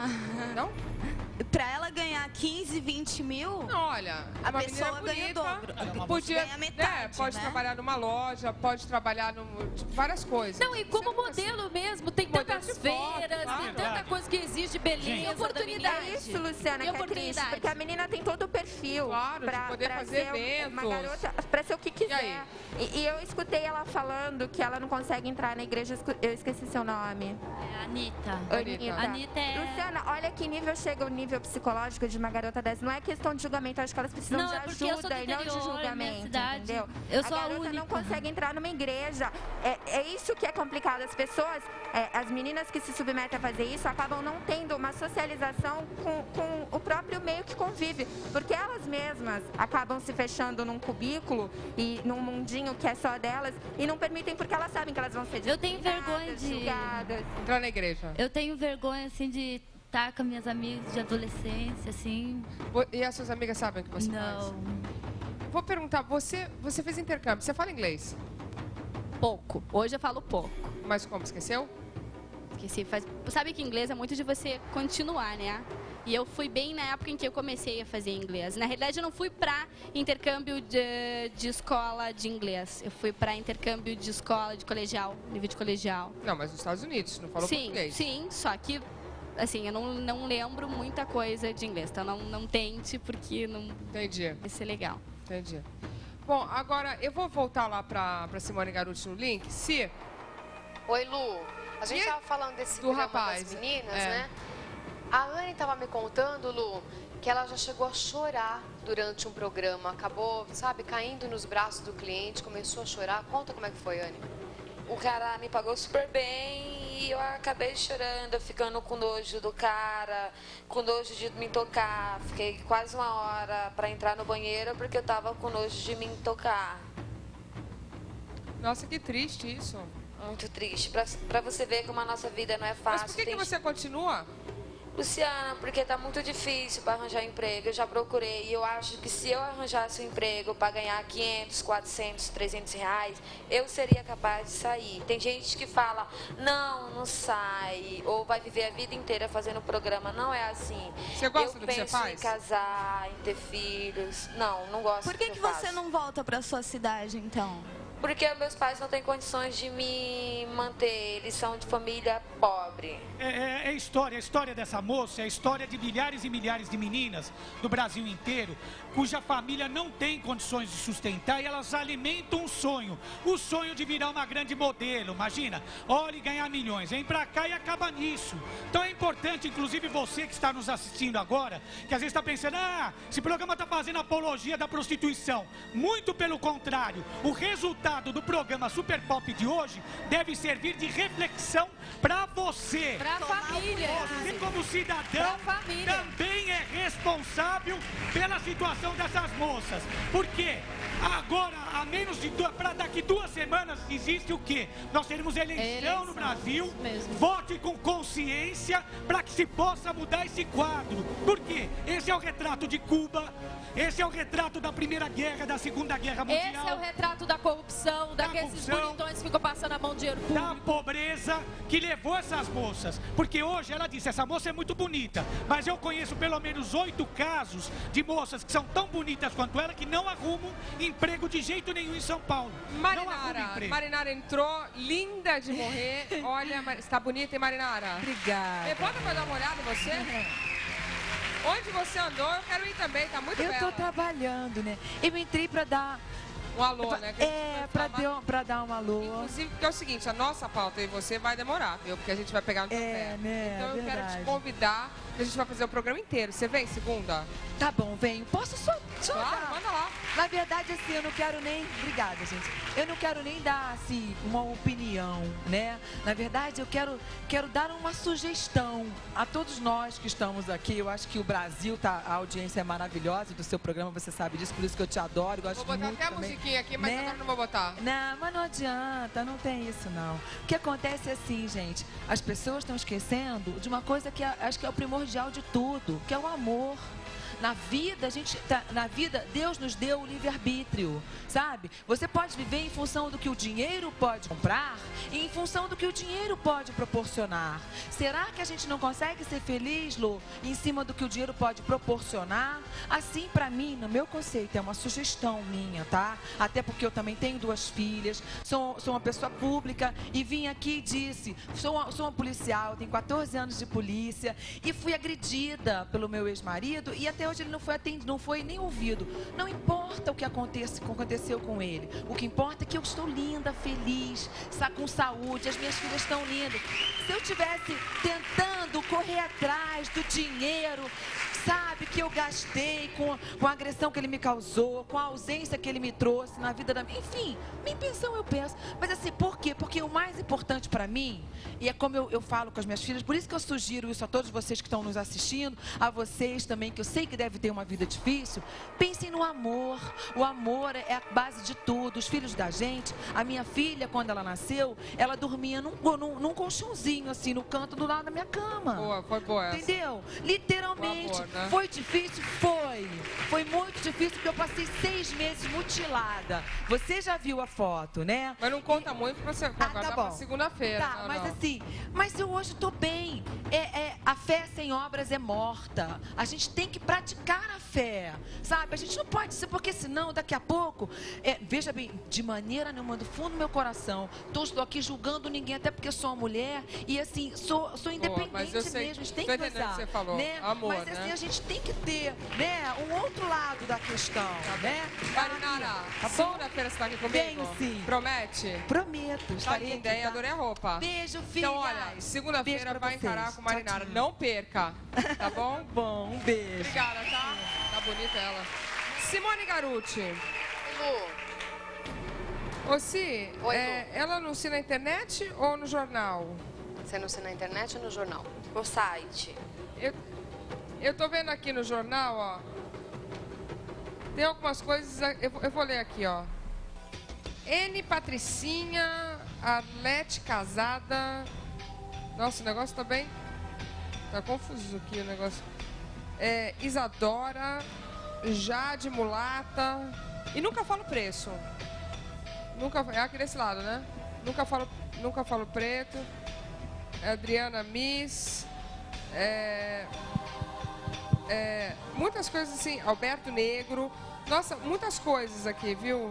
Não? Pra ela ganhar quinze, vinte mil, Não, olha, a uma pessoa menina ganha o bonita, dobro. podia, Ganha metade, né, pode né? trabalhar numa loja, pode trabalhar em várias coisas. Não, e como Você nunca- modelo mesmo, tem Modelo tantas de foto, feiras, claro. tem tanta coisa que exige de beleza, Gente, da oportunidade. menina. É isso, Luciana, E que é triste, oportunidade. porque a menina tem todo o perfil Claro, de pra, poder pra fazer ser uma eventos. garota, pra ser o que E aí? quiser. E, e eu escutei ela falando que ela não consegue entrar na igreja, eu escu- eu esqueci seu nome. É a Anitta. Anitta. Anitta é... Luciana, olha que nível chega o nível psicológico de uma garota dessa. Não é questão de julgamento, eu acho que elas precisam Não, de é porque eu sou do ajuda e não de interior, minha julgamento, cidade. entendeu? Eu sou a a garota única. não consegue entrar numa igreja. É, é isso que é complicado. As pessoas, é, as meninas que se submetem a fazer isso, acabam não tendo uma socialização com, com o próprio meio que convive. Porque elas mesmas acabam se fechando num cubículo e num mundinho que é só delas e não permitem porque elas sabem que elas vão ser Eu tenho discriminadas, vergonha de- julgadas. Entrar na igreja. Eu tenho vergonha, assim, de estar com minhas amigas de adolescência, assim. Vo- E as suas amigas sabem o que você Não. faz? Vou perguntar, você, você fez intercâmbio, você fala inglês? Pouco. Hoje eu falo pouco. Mas como, esqueceu? Esqueci. Faz... Sabe que inglês é muito de você continuar, né? E eu fui bem na época em que eu comecei a fazer inglês. Na realidade, eu não fui para intercâmbio de, de escola de inglês. Eu fui para intercâmbio de escola, de colegial, nível de colegial. Não, mas nos Estados Unidos, não falou sim, português. Sim, só que, assim, eu não, não lembro muita coisa de inglês. Então, não, não tente, porque não Entendi. vai ser legal. Entendi. Bom, agora eu vou voltar lá para Simone Garuti no link. Se... Oi, Lu. A gente estava falando desse do programa rapaz, das meninas, é. né? A Anne estava me contando, Lu, que ela já chegou a chorar durante um programa. Acabou, sabe, caindo nos braços do cliente, começou a chorar. Conta como é que foi, Anne. O cara me pagou super bem e eu acabei chorando, ficando com nojo do cara, com nojo de me tocar. Fiquei quase uma hora para entrar no banheiro porque eu tava com nojo de me tocar. Nossa, que triste isso. Muito triste. Pra, pra você ver como a nossa vida não é fácil. Mas por que, Tem... que você continua? Luciana, porque tá muito difícil para arranjar emprego. Eu já procurei e eu acho que se eu arranjasse um emprego para ganhar quinhentos, quatrocentos, trezentos reais, eu seria capaz de sair. Tem gente que fala, não, não sai, ou vai viver a vida inteira fazendo programa. Não é assim. Você gosta eu do que você penso faz? em casar, em ter filhos. Não, não gosto Por que, do que que eu você faço. não volta para sua cidade, então? Porque meus pais não têm condições de me manter, eles são de família pobre. É, é, é história, a história dessa moça é a história de milhares e milhares de meninas do Brasil inteiro, cuja família não tem condições de sustentar e elas alimentam um sonho, o sonho de virar uma grande modelo, imagina, olha e ganhar milhões, vem pra cá e acaba nisso. Então é importante, inclusive você que está nos assistindo agora, que às vezes está pensando, ah, esse programa está fazendo apologia da prostituição. Muito pelo contrário, o resultado do programa Super Pop de hoje deve servir de reflexão para você. Pra família. Você, como cidadão, Pra família. também é responsável pela situação dessas moças. Por quê? Agora, a menos de duas, para daqui duas semanas, existe o quê? Nós teremos eleição, Eleição, no Brasil. isso mesmo. Vote com consciência para que se possa mudar esse quadro. Por quê? Esse é o retrato de Cuba. Esse é o retrato da Primeira Guerra, da Segunda Guerra Mundial. Esse é o retrato da corrupção, Da daqueles corrupção, bonitões que ficam passando a mão de dinheiro da público. pobreza que levou essas moças. Porque hoje ela disse, essa moça é muito bonita, mas eu conheço pelo menos oito casos de moças que são tão bonitas quanto ela que não arrumam emprego de jeito nenhum em São Paulo. Não arrumam Marinara, emprego. Marinara entrou, linda de morrer. Olha, Mar- está bonita, hein, Marinara? Obrigada. Eh, Pode dar uma olhada em você? Onde você andou, eu quero ir também, tá muito Eu bela. tô trabalhando, né? Eu entrei pra dar... Um alô, né? que a gente É, vai pra, falar. dar- pra dar um alô. Inclusive, porque é o seguinte, a nossa pauta e você vai demorar, viu? Porque a gente vai pegar no teu É, pé. né? Então eu quero Verdade. te convidar, que a gente vai fazer o programa inteiro. Você vem segunda? Tá bom, venho. Posso só, só Claro, dar? manda lá. Na verdade, assim, eu não quero nem... Obrigada, gente. Eu não quero nem dar, assim, uma opinião, né? Na verdade, eu quero, quero dar uma sugestão a todos nós que estamos aqui. Eu acho que o Brasil, tá, a audiência é maravilhosa do seu programa, você sabe disso, por isso que eu te adoro, gosto Vou botar muito até a também. musiquinha aqui, mas Né? agora não vou botar. Não, mas não adianta, não tem isso não. O que acontece é assim, gente, as pessoas estão esquecendo de uma coisa que é- acho que é o primordial de tudo, que é o amor. Na vida, a gente, tá- na vida, Deus nos deu o livre-arbítrio, sabe? Você pode viver em função do que o dinheiro pode comprar e em função do que o dinheiro pode proporcionar. Será que a gente não consegue ser feliz, Lu, em cima do que o dinheiro pode proporcionar? Assim, pra mim, no meu conceito, é uma sugestão minha, tá? Até porque eu também tenho duas filhas, sou, sou uma pessoa pública e vim aqui e disse, sou uma, sou uma policial, tenho quatorze anos de polícia e fui agredida pelo meu ex-marido e até hoje ele não foi atendido, não foi nem ouvido. Não importa o que acontece, o que aconteceu com ele. O que importa é que eu estou linda, feliz, sa- com saúde, as minhas filhas estão lindas. Se eu tivesse tentando correr atrás do dinheiro, sabe, que eu gastei com, com a agressão que ele me causou, com a ausência que ele me trouxe na vida da minha... Enfim, minha pensão eu peço. Mas assim, por quê? Porque o mais importante para mim, e é como eu, eu falo com as minhas filhas, por isso que eu sugiro isso a todos vocês que estão nos assistindo, a vocês também, que eu sei que devem ter uma vida difícil, pensem no amor. O amor é a base de tudo. Os filhos da gente, a minha filha, quando ela nasceu, ela dormia num, num, num colchãozinho, assim, no canto do lado da minha cama. Boa, foi boa essa. Entendeu? Literalmente. Amor, né? Foi difícil? Foi. Foi muito difícil, porque eu passei seis meses mutilada. Você já viu a foto, né? Mas não conta muito pra você. Ah, Agora tá pra bom. segunda-feira. Tá, não, mas não. assim, mas eu hoje tô bem. É, é, a fé sem obras é morta. A gente tem que praticar a fé, sabe? A gente não pode ser, porque senão, daqui a pouco, é, veja bem, de maneira nenhuma, do fundo do meu coração, tô, estou aqui julgando ninguém, até porque sou uma mulher e assim, sou, sou independente mas eu sei- mesmo. A gente tem tô que entendendo o que usar, você falou. né? Amor, mas assim, né? a gente tem que ter, né, um outro lado da questão, né? Marinara, Tá bom? segunda-feira você tá aqui comigo? Venho, sim. Promete? Prometo, Tá estarei linda, aqui, hein? tá? Adorei a roupa. Beijo, filha. Então, olha, segunda-feira Beijo pra vai vocês. encarar com Marinara. Tchau, tchau. Não perca, tá bom? Bom, um beijo. Obrigada, tá? Tá bonita ela. Simone Garuti. Ô, Si, Oi, é, ela anuncia na internet ou no jornal? Você anuncia na internet ou no jornal? No site. Eu, eu tô vendo aqui no jornal, ó. Tem algumas coisas, eu, vou- eu vou ler aqui, ó. N Patricinha, Arlete casada. Nossa, o negócio tá bem... Tá confuso aqui o negócio. É, Isadora, Jade Mulata. E nunca falo preço. Nunca, é aqui desse lado, né? Nunca falo, nunca falo preto. Adriana Miss. É, é, muitas coisas assim. Alberto Negro. Nossa, muitas coisas aqui, viu?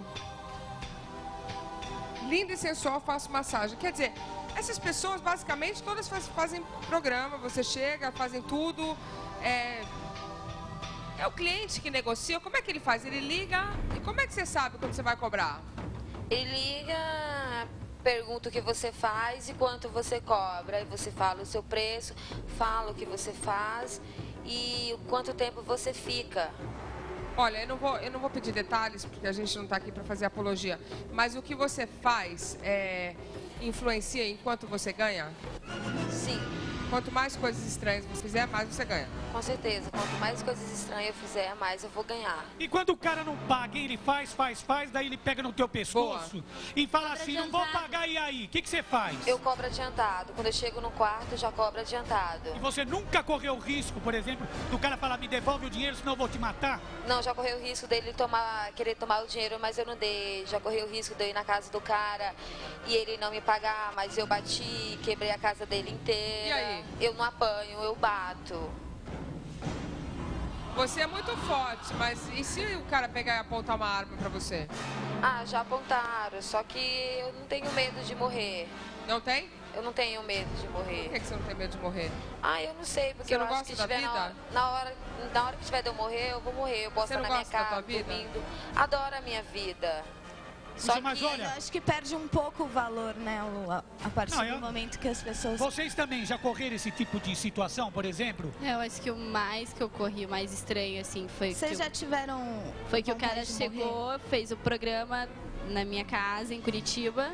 Linda e sensual, faço massagem. Quer dizer, essas pessoas, basicamente, todas faz- fazem programa. Você chega, fazem tudo. É, é o cliente que negocia. Como é que ele faz? Ele liga. E como é que você sabe quando você vai cobrar? Ele liga, pergunta o que você faz e quanto você cobra. Aí você fala o seu preço, fala o que você faz e o quanto tempo você fica. Olha, eu não vou, eu não vou pedir detalhes, porque a gente não está aqui para fazer apologia. Mas o que você faz é, influencia em quanto você ganha? Sim. Quanto mais coisas estranhas você fizer, mais você ganha. Com certeza. Quanto mais coisas estranhas eu fizer, mais eu vou ganhar. E quando o cara não paga, ele faz, faz, faz, daí ele pega no teu pescoço e fala assim, não vou pagar, e aí? O que, que você faz? Eu cobro adiantado. Quando eu chego no quarto, eu já cobro adiantado. E você nunca correu o risco, por exemplo, do cara falar, me devolve o dinheiro, senão eu vou te matar? Não, já correu o risco dele tomar, querer tomar o dinheiro, mas eu não dei. Já correu o risco de eu ir na casa do cara e ele não me pagar, mas eu bati, quebrei a casa dele inteira. E aí? Eu não apanho, eu bato. Você é muito forte, mas e se o cara pegar e apontar uma arma pra você? Ah, já apontaram, só que eu não tenho medo de morrer. Não tem? Eu não tenho medo de morrer. Por que, que você não tem medo de morrer? Ah, eu não sei, porque Você eu não acho gosta que da tiver na vida? hora, na hora, na hora que tiver de eu morrer, eu vou morrer. Eu posso Você estar não na minha gosta da casa, tua vida? dormindo. Adoro a minha vida. Só Puxa, mas que olha- eu acho que perde um pouco o valor, né, Lu? A, a partir Não, do eu- momento que as pessoas... Vocês também já correram esse tipo de situação, por exemplo? Eu acho que o mais que eu corri, o mais estranho, assim, foi Vocês que já eu- tiveram Foi que o vontade cara de chegou, fez o programa na minha casa, em Curitiba,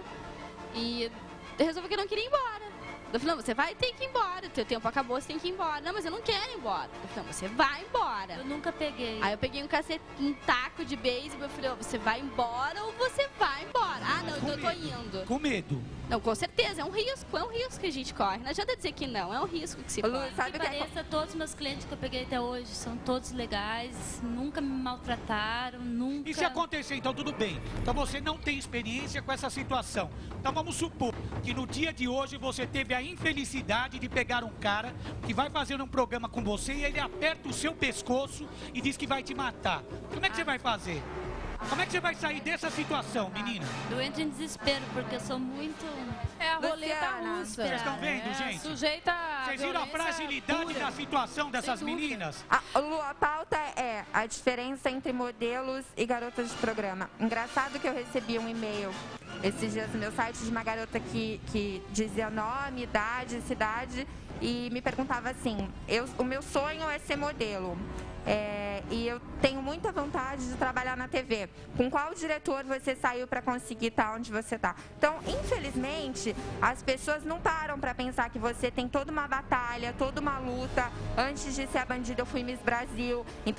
e resolveu que eu não queria ir embora. Eu falei, não, você vai ter que ir embora, teu tempo acabou, você tem que ir embora. Não, mas eu não quero ir embora. Eu falei, não, você vai embora. Eu nunca peguei. Aí eu peguei um cacete, um taco de beisebol, eu falei, ó, você vai embora ou você vai embora? Ah, não, então eu tô indo. Com medo. Não, com certeza, é um risco, é um risco que a gente corre. Não adianta dizer que não, é um risco que se corre. que pareça, todos os meus clientes que eu peguei até hoje são todos legais, nunca me maltrataram, nunca... E se acontecer, então tudo bem. Então você não tem experiência com essa situação. Então vamos supor que no dia de hoje você teve a infelicidade de pegar um cara que vai fazer um programa com você e ele aperta o seu pescoço e diz que vai te matar. Como é que você vai fazer? Como é que você vai sair dessa situação, menina? Eu entro em desespero, porque eu sou muito... É a roleta Luciana, russa. Vocês estão vendo, É, gente? Sujeita a Vocês viram a violência fragilidade pura. da situação dessas Sem dúvida. meninas? A, Lu, a pauta é a diferença entre modelos e garotas de programa. Engraçado que eu recebi um e-mail esses dias no meu site de uma garota que, que dizia nome, idade, cidade e me perguntava assim, eu, o meu sonho é ser modelo. É, e eu tenho muita vontade de trabalhar na T V. Com qual diretor você saiu para conseguir estar onde você está? Então, infelizmente, as pessoas não param para pensar que você tem toda uma batalha, toda uma luta. Antes de ser a bandida, eu fui Miss Brasil. Então, eu não cometi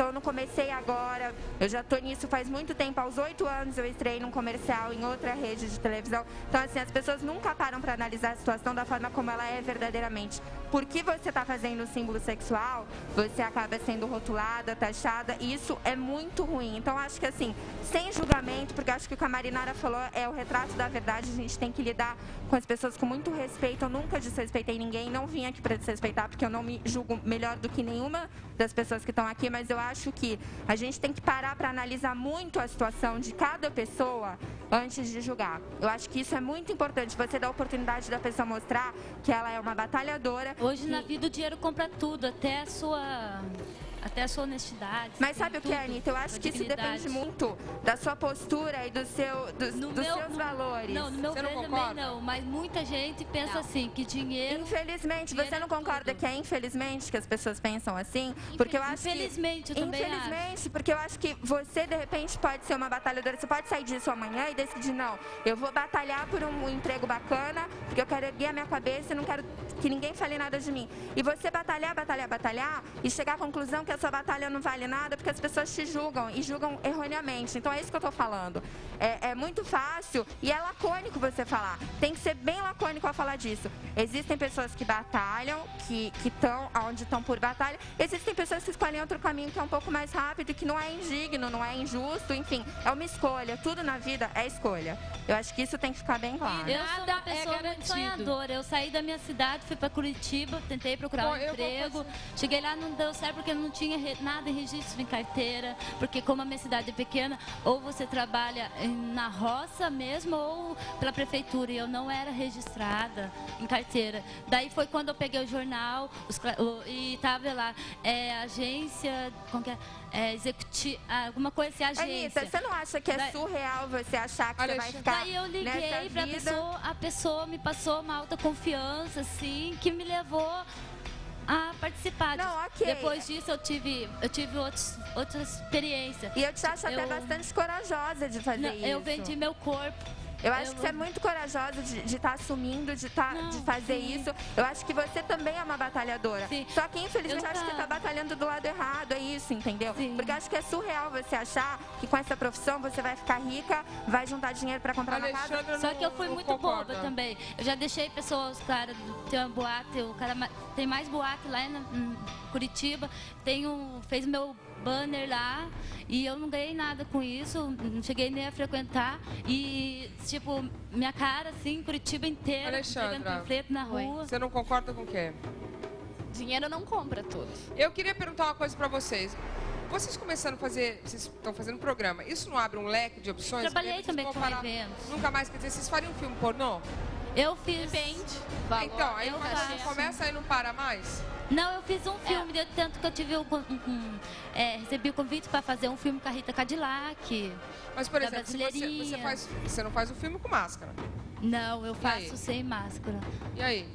comecei agora, eu já tô nisso faz muito tempo. Aos oito anos eu estreiei num comercial em outra rede de televisão. Então, assim, as pessoas nunca param para analisar a situação da forma como ela é verdadeiramente. Porque você está fazendo um símbolo sexual, você acaba sendo rotulada, taxada, e isso é muito ruim. Então, acho que, assim, sem julgamento, porque acho que o que a Marinara falou é o retrato da verdade, a gente tem que lidar com as pessoas com muito respeito. Eu nunca desrespeitei ninguém, não vim aqui para desrespeitar, porque eu não me julgo melhor do que nenhuma das pessoas que estão aqui, mas eu acho que a gente tem que parar para analisar muito a situação de cada pessoa antes de julgar. Eu acho que isso é muito importante, você dar a oportunidade da pessoa mostrar que ela é uma batalhadora. Hoje que... na vida o dinheiro compra tudo, até a sua... Até a sua honestidade. Mas sabe o que, Anitta? Eu acho que isso depende muito da sua postura e do seu, dos, dos meu, seus no, valores. Não, no meu você ver não também não, mas muita gente pensa não. assim, que dinheiro... Infelizmente, dinheiro você não concorda é que é infelizmente que as pessoas pensam assim? Infeliz, porque eu acho infelizmente, que, eu também Infelizmente, acho. porque eu acho que você, de repente, pode ser uma batalhadora. Você pode sair disso amanhã e decidir, não, eu vou batalhar por um emprego bacana, porque eu quero erguer a minha cabeça e não quero que ninguém fale nada de mim. E você batalhar, batalhar, batalhar e chegar à conclusão que a sua batalha não vai vale nada porque as pessoas te julgam e julgam erroneamente. Então é isso que eu tô falando. É, é muito fácil e é lacônico você falar. Tem que ser bem lacônico ao falar disso. Existem pessoas que batalham, que estão onde estão por batalha. Existem pessoas que escolhem outro caminho que é um pouco mais rápido e que não é indigno, não é injusto, enfim, é uma escolha. Tudo na vida é escolha. Eu acho que isso tem que ficar bem claro. Eu sou uma pessoa é muito sonhadora. Eu saí da minha cidade, fui para Curitiba, tentei procurar Bom, um emprego. Cheguei lá, não deu certo porque não tinha nada em registro em carteira, porque como a minha cidade é pequena, ou você trabalha na roça mesmo ou pela prefeitura, e eu não era registrada em carteira. Daí foi quando eu peguei o jornal os, e tava lá, é, agência, como que é? É, executiva, alguma coisa assim, agência. Anitta, você não acha que é Daí... surreal você achar que Olha, você vai ficar Daí eu liguei pra vida? pessoa, a pessoa me passou uma alta confiança, assim, que me levou a participar. Não, ok. Depois disso eu tive, eu tive outros, outras experiências. E eu te acho eu... até bastante corajosa de fazer não, isso. Eu vendi meu corpo. Eu acho eu... que você é muito corajosa de estar tá assumindo, de, tá, não, de fazer sim. isso. Eu acho que você também é uma batalhadora. Sim. Só que, infelizmente, eu acho que você está batalhando do lado errado. É isso, entendeu? Sim. Porque eu acho que é surreal você achar que com essa profissão você vai ficar rica, vai juntar dinheiro para comprar Alexandre uma casa. Só que eu fui muito concorda. boba também. Eu já deixei pessoas, cara, tem uma boate, o cara tem mais boate lá em Curitiba, tem um, fez meu banner lá e eu não ganhei nada com isso, não cheguei nem a frequentar e, tipo, minha cara, assim, Curitiba inteira, Alexandra, panfleto na rua. Você não concorda com o quê? Dinheiro não compra tudo. Eu queria perguntar uma coisa pra vocês. Vocês começando a fazer, vocês estão fazendo programa, isso não abre um leque de opções? Trabalhei também com eventos. Nunca mais, quer dizer, vocês fariam um filme pornô? Eu fiz. Depende. Então, aí começa e não para mais? Não, eu fiz um filme, é. tanto que eu tive um, um, um, é, recebi o convite para fazer um filme com a Rita Cadillac. Mas, por exemplo, se você, você, faz, você não faz o filme com máscara? Não, eu faço sem máscara. E aí?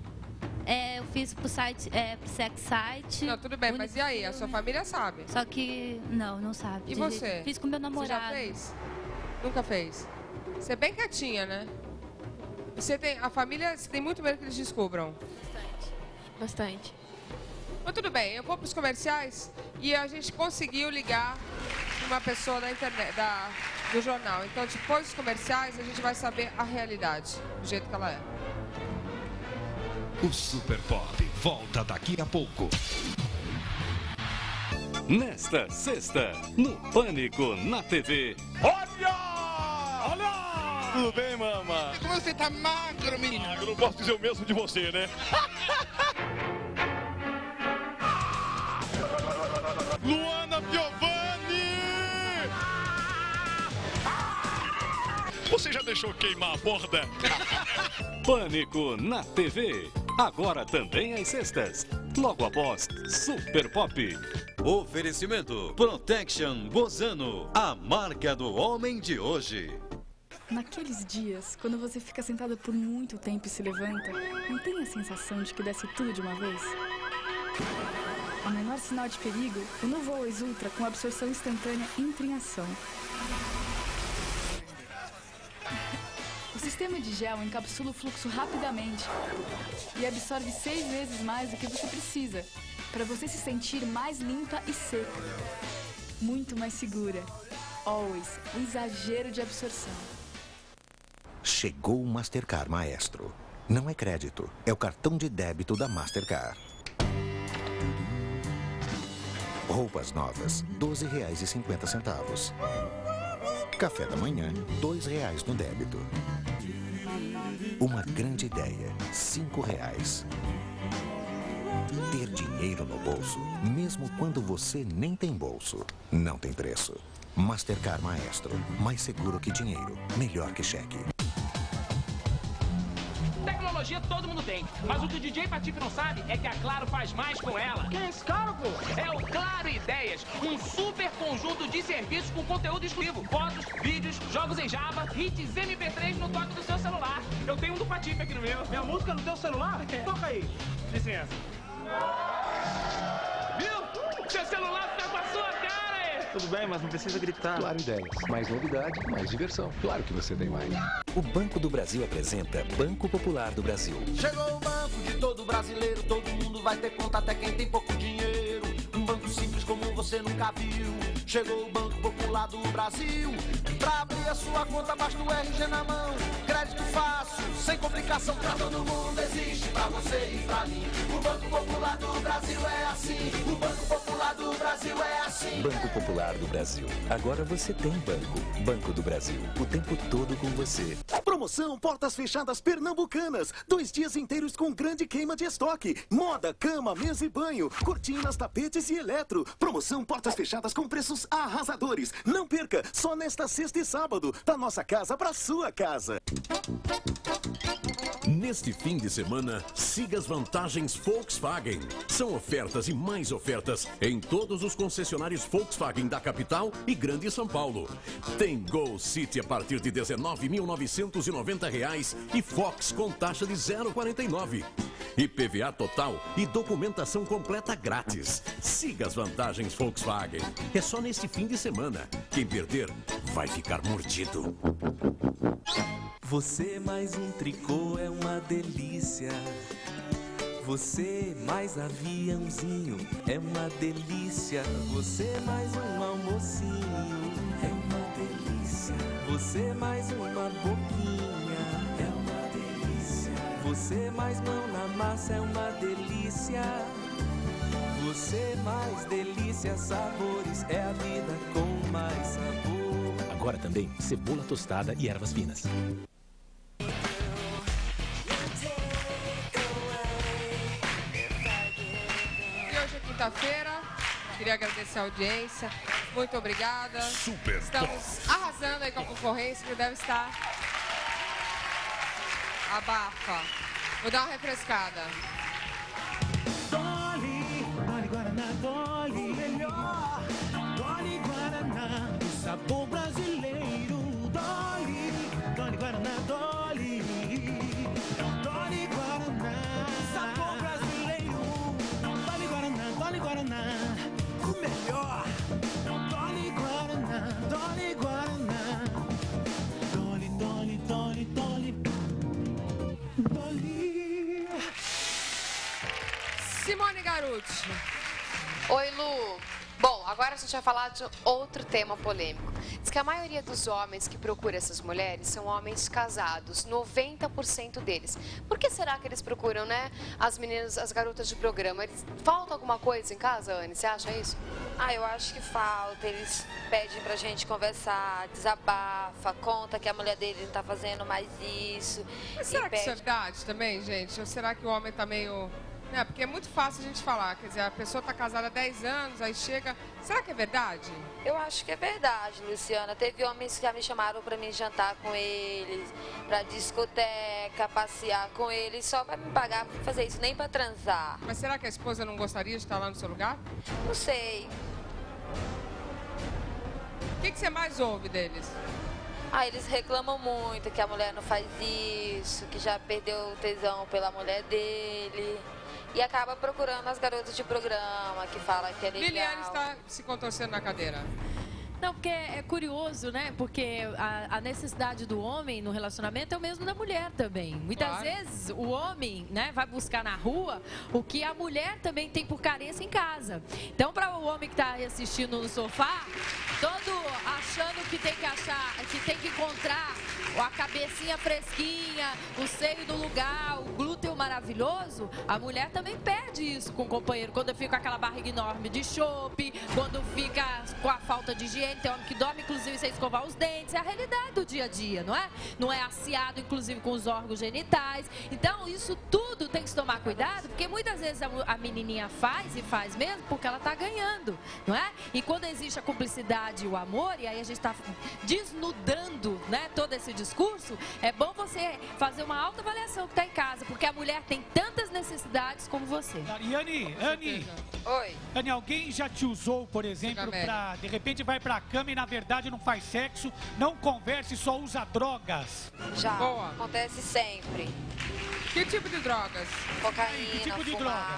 É, eu fiz pro site, é, pro sex site. Não, tudo bem, mas e aí? Filme. A sua família sabe? Só que, não, não sabe. E você? Jeito. Fiz com meu namorado. Você já fez? Nunca fez? Você é bem quietinha, né? Você tem, a família, você tem muito medo que eles descubram? Bastante. Bastante. Mas tudo bem, eu vou para os comerciais e a gente conseguiu ligar uma pessoa da internet, da, do jornal. Então, depois dos comerciais, a gente vai saber a realidade, do jeito que ela é. O Super Pop volta daqui a pouco. Nesta sexta, no Pânico na T V. Olha! Olha! Tudo bem, mama? Como você tá magro, menino? Eu não posso dizer o mesmo de você, né? Luana Piovani! Você já deixou queimar a borda? Pânico na T V. Agora também às sextas. Logo após Super Pop. Oferecimento Protection Bozano, a marca do homem de hoje. Naqueles dias, quando você fica sentada por muito tempo e se levanta, não tem a sensação de que desce tudo de uma vez? Ao menor sinal de perigo, o novo Always Ultra com absorção instantânea entra em ação. O sistema de gel encapsula o fluxo rapidamente e absorve seis vezes mais do que você precisa, para você se sentir mais limpa e seca. muito mais segura. Always, um exagero de absorção. Chegou o Mastercard Maestro. Não é crédito, é o cartão de débito da Mastercard. Roupas novas, doze reais e cinquenta centavos. Café da manhã, dois reais no débito. Uma grande ideia, cinco reais. Ter dinheiro no bolso, mesmo quando você nem tem bolso, não tem preço. Mastercard Maestro, mais seguro que dinheiro, melhor que cheque. Tecnologia todo mundo tem, mas o que o D J Patife não sabe é que a Claro faz mais com ela. Quem é esse cara, pô? É o Claro Ideias, um super conjunto de serviços com conteúdo exclusivo. Fotos, vídeos, jogos em Java, hits M P três no toque do seu celular. Eu tenho um do Patife aqui no meu. Minha música no teu celular? Toca aí. Licença. Viu? Seu celular tá com a sua cara, hein? Tudo bem, mas não precisa gritar. Claro Ideias. Mais novidade, mais diversão. Claro que você tem mais. O Banco do Brasil apresenta Banco Popular do Brasil. Chegou o banco de todo brasileiro, todo mundo vai ter conta, até quem tem pouco dinheiro. Um banco simples como você nunca viu. Chegou o Banco Popular do Brasil. Pra abrir a sua conta, basta o R G na mão. Crédito fácil, sem complicação, pra todo mundo existe, pra você e pra mim. O Banco Popular do Brasil é assim. O Banco Popular do Brasil é assim. Banco Popular do Brasil. Agora você tem banco. Banco do Brasil. O tempo todo com você. Promoção Portas Fechadas Pernambucanas. Dois dias inteiros com grande queima de estoque. Moda, cama, mesa e banho. Cortinas, tapetes e eletro. Promoção Portas Fechadas com preços arrasadores. Não perca, só nesta sexta e sábado. Da nossa casa para sua casa. Neste fim de semana, siga as vantagens Volkswagen. São ofertas e mais ofertas em todos os concessionários Volkswagen da capital e Grande São Paulo. Tem Gol City a partir de dezenove mil novecentos e noventa reais e Fox com taxa de zero vírgula quarenta e nove. I P V A total e documentação completa grátis. Siga as vantagens Volkswagen. É só neste fim de semana. Quem perder vai ficar mordido. Você mais um tricô é uma delícia. Você mais aviãozinho é uma delícia. Você mais um almocinho é uma delícia. Você mais uma boquinha é uma delícia. Você mais mão na massa é uma delícia. Você mais delícia, sabores, é a vida com mais sabor. Agora também cebola tostada e ervas finas. Quinta-feira, queria agradecer a audiência, muito obrigada. Super Estamos top. Arrasando aí com a concorrência, que deve estar abafa. Vou dar uma refrescada. Dolly, Dolly Guaraná, Dolly, o melhor. Dolly Guaraná, o sabor brasileiro. Dolly, Dolly Guaraná, Dolly. Dolly Guaraná, sabor brasileiro. Dolly Guaraná, Dolly Guaraná, o melhor. Dolly Guaraná, Dolly Guaraná. Dolly, Dolly, Dolly, Dolly. Dolly. Simone Garuti. Oi, Lu. Bom, agora a gente vai falar de outro tema polêmico. Diz que a maioria dos homens que procuram essas mulheres são homens casados, noventa por cento deles. Por que será que eles procuram, né, as meninas, as garotas de programa? Eles... Falta alguma coisa em casa, Anne? Você acha isso? Ah, eu acho que falta. Eles pedem pra gente conversar, desabafa, conta que a mulher dele não tá fazendo mais isso. Mas será que pede... isso é verdade também, gente? Ou será que o homem tá meio... É, porque é muito fácil a gente falar, quer dizer, a pessoa está casada há dez anos, aí chega... Será que é verdade? Eu acho que é verdade, Luciana. Teve homens que já me chamaram para mim jantar com eles, para discoteca, passear com eles, só para me pagar para fazer isso, nem para transar. Mas será que a esposa não gostaria de estar lá no seu lugar? Não sei. O que, que você mais ouve deles? Ah, eles reclamam muito que a mulher não faz isso, que já perdeu o tesão pela mulher dele. E acaba procurando as garotas de programa, que falam que é legal. Liliane está se contorcendo na cadeira. Não, porque é curioso, né? Porque a, a necessidade do homem no relacionamento é o mesmo da mulher também. Muitas Claro. vezes o homem, né, vai buscar na rua o que a mulher também tem por carência em casa. Então, para o homem que está assistindo no sofá, todo achando que tem que achar, que tem que encontrar a cabecinha fresquinha, o seio no lugar, o glúteo maravilhoso, a mulher também perde isso com o companheiro. Quando fica com aquela barriga enorme de chope, quando fica com a falta de higiene, tem homem que dorme, inclusive, sem escovar os dentes. É a realidade do dia a dia, não é? Não é aciado, inclusive, com os órgãos genitais. Então, isso tudo tem que se tomar cuidado, porque muitas vezes a, a menininha faz, e faz mesmo, porque ela está ganhando, não é? E quando existe a cumplicidade e o amor, e aí a gente está desnudando, né, todo esse discurso, é bom você fazer uma autoavaliação que está em casa, porque a mulher tem tantas necessididades como você. E Ani, Ani, Oi. Ani, alguém já te usou, por exemplo, pra, de repente vai pra cama e na verdade não faz sexo, não conversa e só usa drogas? Já, Boa. acontece sempre. Que tipo de drogas? Cocaína, Que tipo de fumar.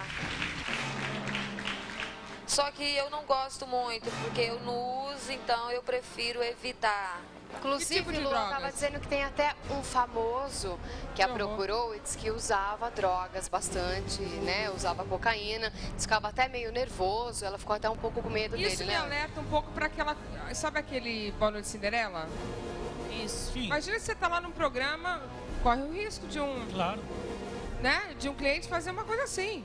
Só que eu não gosto muito, porque eu não uso, então eu prefiro evitar. Inclusive, tipo de Lu, drogas? estava dizendo que tem até um famoso que a procurou e disse que usava drogas bastante, né? Usava cocaína, ficava até meio nervoso, ela ficou até um pouco com medo Isso dele, me né? alerta um pouco para aquela... Sabe aquele Boa Noite Cinderela? Isso. Sim. Imagina você tá lá num programa, corre o risco de um... Claro. Né? De um cliente fazer uma coisa assim.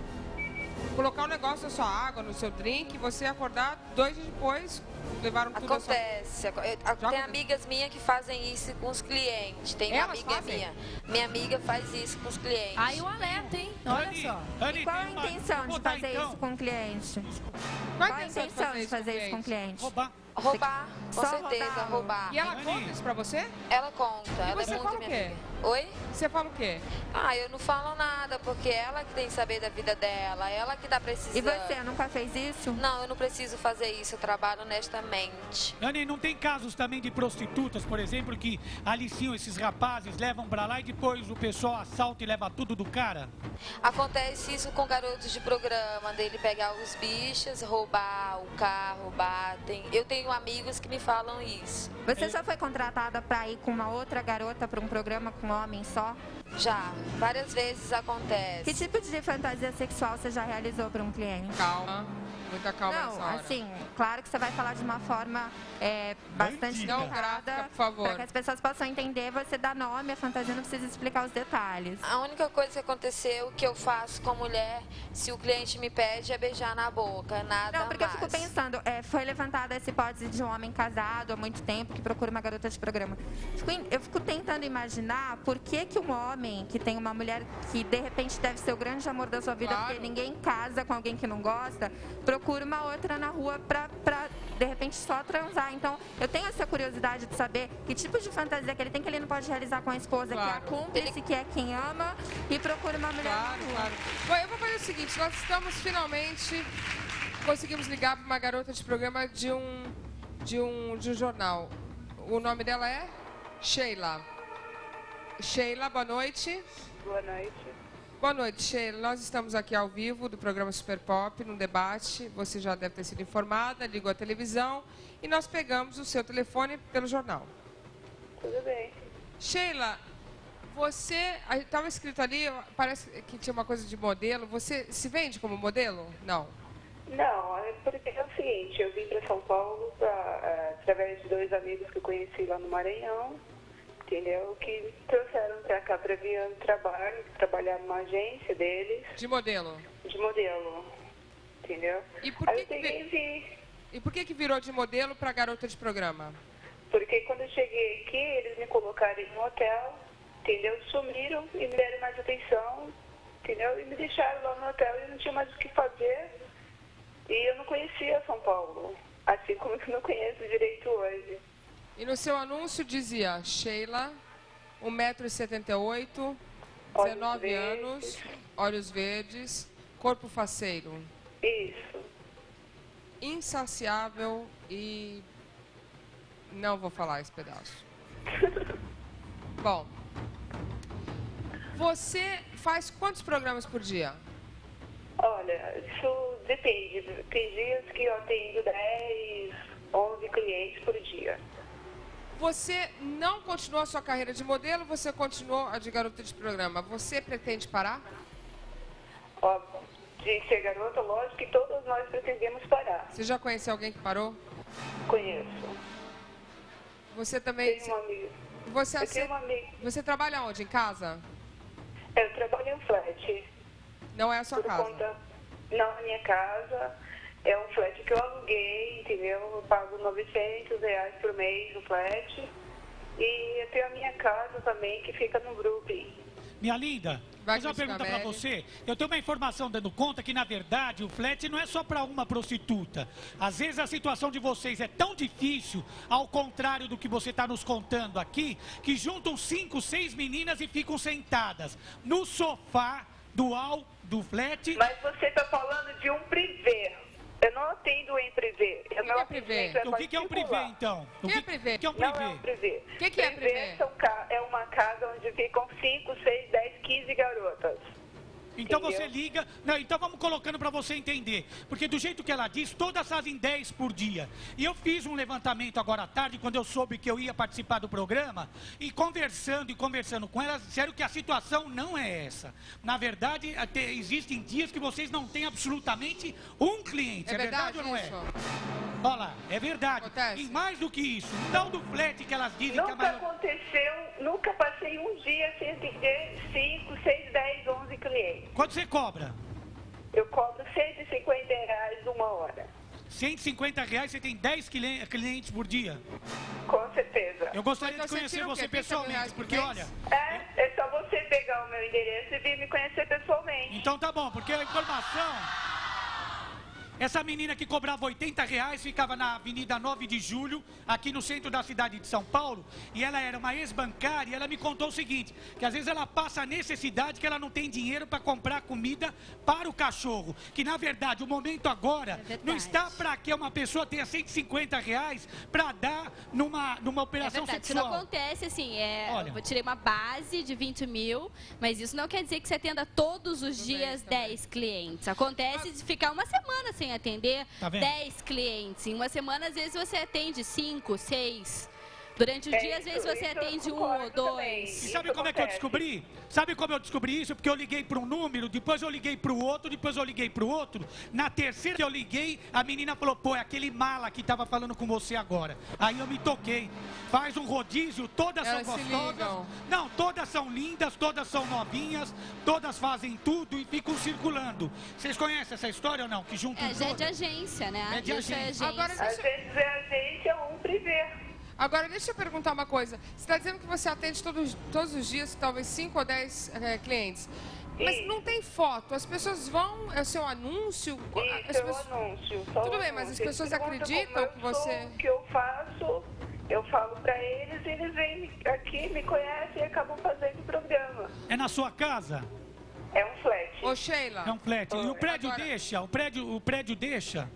Colocar um negócio na sua água, no seu drink, e você acordar dois dias depois, levaram tudo a sua... Acontece. Eu- Tem acontece? amigas minhas que fazem isso com os clientes. Tem uma Elas amiga fazem? minha. Minha amiga faz isso com os clientes. Aí o alerta, hein? Olha Ani, só. Ani, E qual a tem uma- intenção vou de botar, fazer então, isso com o cliente? Qual Qual a intenção de fazer isso com o cliente? Roubar. Roubar, com Só certeza, roubá-lo. roubar. E ela Ani. conta isso pra você? Ela conta, E ela você é muito fala o minha quê? amiga. Oi? Você fala o quê? Ah, eu não falo nada, porque ela que tem que saber da vida dela, ela que tá precisando. E você, nunca fez isso? Não, eu não preciso fazer isso, eu trabalho honestamente. Ani, não tem casos também de prostitutas, por exemplo, que aliciam esses rapazes, levam pra lá e depois o pessoal assalta e leva tudo do cara? Acontece isso com garotos de programa, dele pegar os bichos, roubar o carro, batem. Eu tenho amigos que me falam isso. Você já foi contratada para ir com uma outra garota para um programa com um homem só? Já, várias vezes acontece. Que tipo de fantasia sexual você já realizou para um cliente? Calma, muita calma nessa Não, hora. assim, claro que você vai falar de uma forma é, bastante Não delicada, gráfica, por favor. para que as pessoas possam entender. Você dá nome à fantasia, não precisa explicar os detalhes. A única coisa que aconteceu, que eu faço com mulher, se o cliente me pede, é beijar na boca, nada Não, porque eu mais. fico pensando, é, foi levantada essa hipótese de um homem casado há muito tempo que procura uma garota de programa. Fico in- Eu fico tentando imaginar por que, que um homem que tem uma mulher que de repente deve ser o grande amor da sua vida, Claro. porque ninguém casa com alguém que não gosta, procura uma outra na rua pra, pra de repente só transar. Então, eu tenho essa curiosidade de saber que tipo de fantasia que ele tem que ele não pode realizar com a esposa, Claro. que é a cúmplice, que é quem ama, e procura uma mulher Claro, na rua. claro. Bom, eu vou fazer o seguinte, nós estamos finalmente... Conseguimos ligar para uma garota de programa de um, de, um, de um jornal. O nome dela é Sheila. Sheila, boa noite. Boa noite. Boa noite, Sheila. Nós estamos aqui ao vivo do programa Super Pop, num debate. Você já deve ter sido informada, ligou a televisão e nós pegamos o seu telefone pelo jornal. Tudo bem. Sheila, você... Estava escrito ali, parece que tinha uma coisa de modelo. Você se vende como modelo? Não. Não, é porque é o seguinte, eu vim para São Paulo pra, é, através de dois amigos que eu conheci lá no Maranhão, entendeu? Que me trouxeram para cá para vir trabalho, trabalhar numa agência deles. De modelo? De modelo, entendeu? E por Aí que eu que peguei vi- e vi. E por que que virou de modelo para garota de programa? Porque quando eu cheguei aqui, eles me colocaram em um hotel, entendeu? Sumiram e me deram mais atenção, entendeu? E me deixaram lá no hotel e não tinha mais o que fazer. E eu não conhecia São Paulo, assim como eu não conheço direito hoje. E no seu anúncio dizia Sheila, um metro e setenta e oito, Olhos dezenove verdes. anos, olhos verdes, corpo faceiro. Isso. Insaciável e... Não vou falar esse pedaço. Bom, você faz quantos programas por dia? Olha, isso depende. Tem dias que eu atendo dez, onze onze clientes por dia. Você não continuou a sua carreira de modelo, você continuou a de garota de programa. Você pretende parar? Ó, de ser garota, lógico que todos nós pretendemos parar. Você já conheceu alguém que parou? Conheço. Você também... Tenho uma amiga. Você, Eu você, tenho uma amiga. você trabalha onde? Em casa? Eu trabalho em flat. Não é a sua Por casa? Conta... Não, a minha casa é um flat que eu aluguei, entendeu? Eu pago novecentos reais por mês no flat. E eu tenho a minha casa também, que fica no Brooklyn. Minha linda, vou fazer uma pergunta pra você. Eu tenho uma informação dando conta que, na verdade, o flat não é só para uma prostituta. Às vezes a situação de vocês é tão difícil, ao contrário do que você está nos contando aqui, que juntam cinco, seis meninas e ficam sentadas no sofá do al do flat. Mas você está falando de um privê. Eu não atendo em privê. O meu atendimento é O que, que é um privê, então? O que é privê? O que é um Não privê? é um privê. O que, que é privê? São ca- é uma casa onde ficam cinco, seis, dez, quinze garotas. Então Entendeu? você liga... Não, então vamos colocando para você entender. Porque do jeito que ela diz, todas fazem dez por dia. E eu fiz um levantamento agora à tarde, quando eu soube que eu ia participar do programa, e conversando e conversando com elas, disseram que a situação não é essa. Na verdade, até existem dias que vocês não têm absolutamente um cliente. É É, verdade, verdade ou não é? isso? Olha lá, é verdade. Acontece. E mais do que isso, o tal do flat que elas dizem que a Nunca maior... aconteceu, nunca passei um dia sem atender cinco, seis, dez, onze clientes. Quanto você cobra? Eu cobro cento e cinquenta reais uma hora. cento e cinquenta reais, você tem dez clien- clientes por dia? Com certeza. Eu gostaria Então de você conhecer tira o você quê? trinta mil reais pessoalmente, por porque mês? olha... É, é só você pegar o meu endereço e vir me conhecer pessoalmente. Então tá bom, porque a informação... Essa menina que cobrava oitenta reais ficava na Avenida nove de julho, aqui no centro da cidade de São Paulo, e ela era uma ex-bancária, e ela me contou o seguinte, que às vezes ela passa a necessidade que ela não tem dinheiro para comprar comida para o cachorro, que na verdade o momento agora É não está para que uma pessoa tenha cento e cinquenta reais para dar numa, numa É operação verdade, isso sexual. não acontece assim, é, Olha. eu tirei uma base de vinte mil, mas isso não quer dizer que você atenda todos os dias dez clientes. Acontece de ficar uma semana sem atender Tá vendo? dez clientes. Em uma semana, às vezes, você atende cinco, seis. Durante o É dia, às isso, vezes, você isso eu atende um concordo ou também. dois. E sabe Isso como é que eu acontece. descobri? Sabe como eu descobri isso? Porque eu liguei para um número, depois eu liguei para o outro, depois eu liguei para o outro. Na terceira que eu liguei, a menina falou, pô, é aquele mala que estava falando com você agora. Aí eu me toquei. Faz um rodízio, todas Elas são se gostosas. ligam. Não, todas são lindas, todas são novinhas, todas fazem tudo e ficam circulando. Vocês conhecem essa história ou não? Que juntam É, já é de todas? agência, né? É de Isso agência. é Agora, Às deixa, vezes é agência ou um privê. agora, deixa eu perguntar uma coisa. Você está dizendo que você atende todos, todos os dias, talvez cinco ou dez eh, clientes. Mas Isso. não tem foto. As pessoas vão... É o seu anúncio? As Isso é o pessoas- anúncio. só Tudo o bem, mas as anúncio. pessoas Eles perguntam acreditam como que eu você- sou, o que eu faço, eu falo pra eles e eles vêm aqui, me conhecem e acabam fazendo o programa. É na sua casa? É um flat. Ô, Sheila. É um flat. E o prédio Agora- deixa? O prédio, o prédio deixa?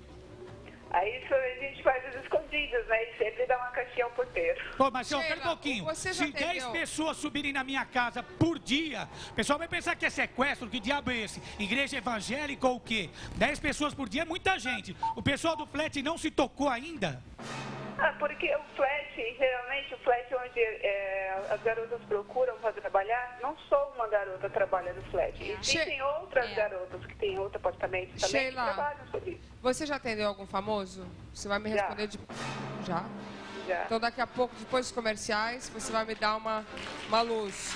Aí isso a gente faz as escondidas, né? E sempre dá uma caixinha ao porteiro. Pô, mas eu quero um Sheila, pouquinho. você já Se dez atendeu? pessoas subirem na minha casa por dia, o pessoal vai pensar que é sequestro, que diabo é esse? Igreja evangélica ou o quê? dez pessoas por dia é muita gente. O pessoal do flat não se tocou ainda? Ah, porque o flat, geralmente o flat onde é, as garotas procuram para trabalhar, não sou uma garota que trabalha no flat. Existem She- outras É. garotas que têm outro apartamento também Sheila. que trabalham sobre isso. Você já atendeu algum famoso? Você vai me Já. responder de... Já? Já. Então daqui a pouco, depois dos comerciais, você vai me dar uma, uma luz.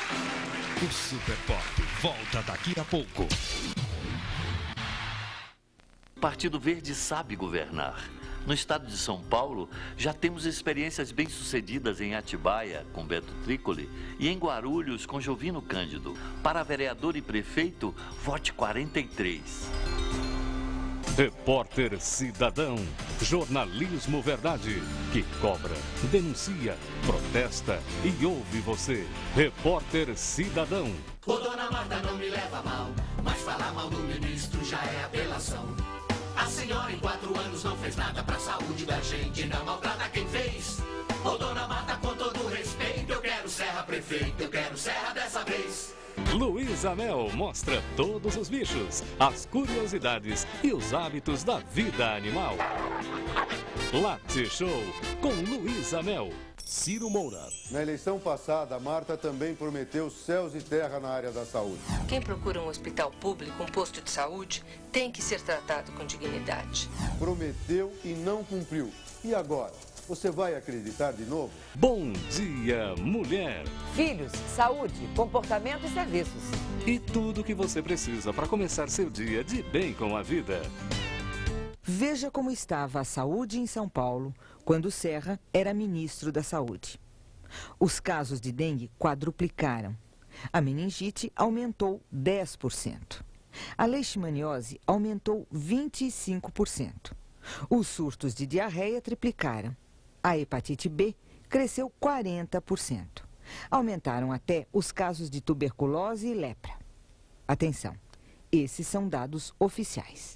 O Super Pop volta daqui a pouco. O Partido Verde sabe governar. No estado de São Paulo, já temos experiências bem-sucedidas em Atibaia, com Beto Trícoli, e em Guarulhos, com Jovino Cândido. Para vereador e prefeito, vote quarenta e três. Repórter Cidadão. Jornalismo verdade. Que cobra, denuncia, protesta e ouve você. Repórter Cidadão. Ô dona Marta, não me leva mal, mas falar mal do ministro já é apelação. A senhora em quatro anos não fez nada pra saúde da gente, não maltrata quem fez. Ô dona Marta, com todo respeito, eu quero Serra prefeito, eu quero Serra dessa vez. Luísa Mel mostra todos os bichos, as curiosidades e os hábitos da vida animal. Latte Show com Luísa Mel. Ciro Moura. Na eleição passada, a Marta também prometeu céus e terra na área da saúde. Quem procura um hospital público, um posto de saúde, tem que ser tratado com dignidade. Prometeu e não cumpriu. E agora? Você vai acreditar de novo? Bom dia, mulher. Filhos, saúde, comportamento e serviços. E tudo o que você precisa para começar seu dia de bem com a vida. Veja como estava a saúde em São Paulo quando Serra era ministro da Saúde. Os casos de dengue quadruplicaram. A meningite aumentou dez por cento. A leishmaniose aumentou vinte e cinco por cento. Os surtos de diarreia triplicaram. A hepatite B cresceu quarenta por cento. Aumentaram até os casos de tuberculose e lepra. Atenção, esses são dados oficiais.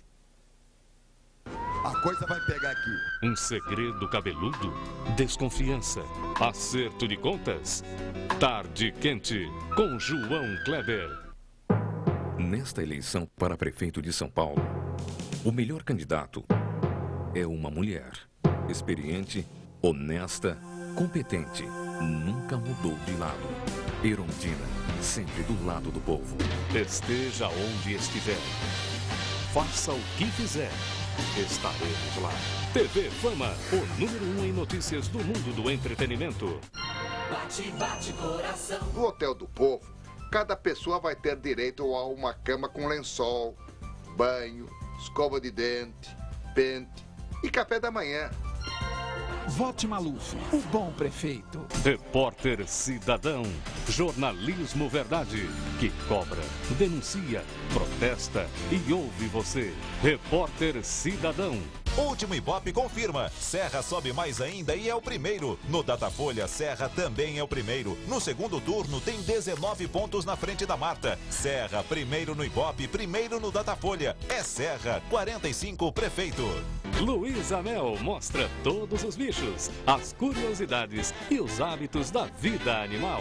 A coisa vai pegar aqui. Um segredo cabeludo? Desconfiança. Acerto de contas? Tarde Quente, com João Kleber. Nesta eleição para prefeito de São Paulo, o melhor candidato é uma mulher. Experiente, honesta, competente. Nunca mudou de lado. Erundina, sempre do lado do povo. Esteja onde estiver. Faça o que fizer. Estaremos lá. T V Fama, o número um em notícias do mundo do entretenimento. Bate, bate coração. No Hotel do Povo, cada pessoa vai ter direito a uma cama com lençol, banho, escova de dente, pente e café da manhã. Vote Maluf, o bom prefeito. Repórter Cidadão, jornalismo verdade, que cobra, denuncia, protesta e ouve você. Repórter Cidadão. Último Ibope confirma, Serra sobe mais ainda e é o primeiro. No Datafolha, Serra também é o primeiro. No segundo turno, tem dezenove pontos na frente da Marta. Serra, primeiro no Ibope, primeiro no Datafolha. É Serra, quarenta e cinco, prefeito. Luísa Mel mostra todos os bichos, as curiosidades e os hábitos da vida animal.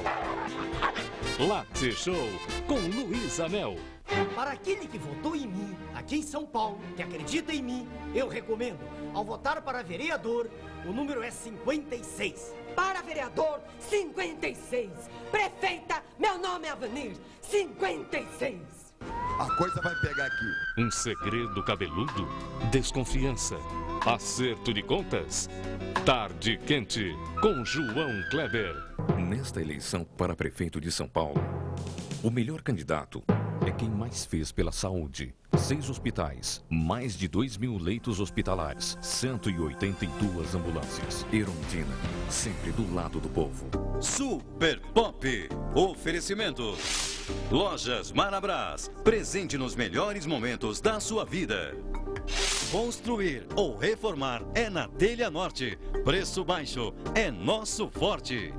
Latte Show com Luísa Mel. Para aquele que votou em mim, aqui em São Paulo, que acredita em mim, eu recomendo, ao votar para vereador, o número é cinquenta e seis. Para vereador, cinquenta e seis. Prefeita, meu nome é Avanir, cinquenta e seis. A coisa vai pegar aqui. Um segredo cabeludo? Desconfiança. Acerto de contas? Tarde Quente, com João Kleber. Nesta eleição para prefeito de São Paulo, o melhor candidato é quem mais fez pela saúde. Seis hospitais, mais de dois mil leitos hospitalares, cento e oitenta e duas ambulâncias. Erundina, sempre do lado do povo. Super Pop. Oferecimento. Lojas Marabras. Presente nos melhores momentos da sua vida. Construir ou reformar é na Telha Norte. Preço baixo é nosso forte.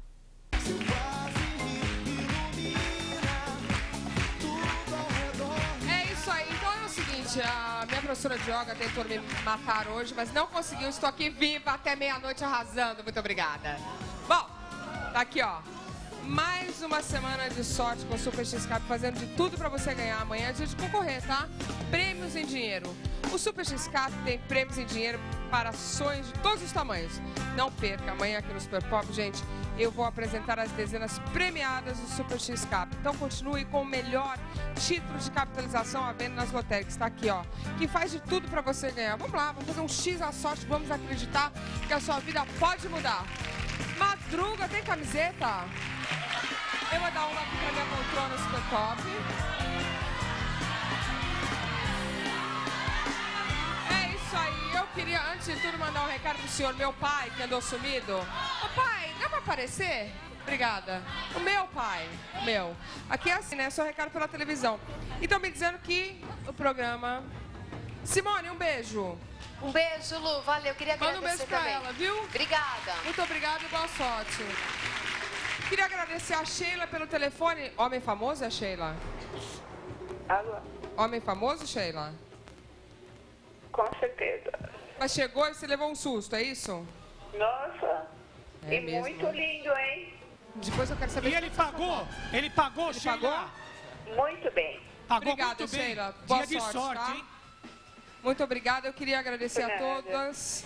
A minha professora de yoga tentou me matar hoje, mas não conseguiu. Estou aqui viva até meia-noite arrasando. Muito obrigada. Bom, tá aqui, ó. Mais uma semana de sorte com o Super X-Cap, fazendo de tudo para você ganhar. Amanhã é dia de concorrer, tá? Prêmios em dinheiro. O Super X-Cap tem prêmios em dinheiro para sonhos de todos os tamanhos. Não perca, amanhã aqui no Super Pop, gente, eu vou apresentar as dezenas premiadas do Super X-Cap. Então continue com o melhor título de capitalização à venda nas lotéricas. Está aqui, ó, que faz de tudo para você ganhar. Vamos lá, vamos fazer um X à sorte, vamos acreditar que a sua vida pode mudar. Madruga, tem camiseta? Eu vou dar uma aqui pra minha poltrona Super Pop. É isso aí. Eu queria, antes de tudo, mandar um recado pro senhor, meu pai, que andou sumido. Ô pai, dá pra aparecer? Obrigada. O meu pai, o meu. Aqui é assim, né? Só recado pela televisão. E estão me dizendo que o programa... Simone, um beijo. Um beijo, Lu. Valeu. Queria agradecer Manda um beijo pra também. ela, viu? Obrigada. Muito obrigada e boa sorte. Queria agradecer a Sheila pelo telefone. Homem famoso é Sheila? Alô? Homem famoso, Sheila? Com certeza. Mas chegou e você levou um susto, é isso? Nossa. É e mesmo, muito né? lindo, hein? Depois eu quero saber... E ele pagou? Ele pagou, Ele Sheila? pagou? Muito bem. Pagou Obrigada, muito bem. Sheila. Boa Dia de sorte, sorte, tá? hein? Muito obrigada. Eu queria agradecer Por a nada. todas.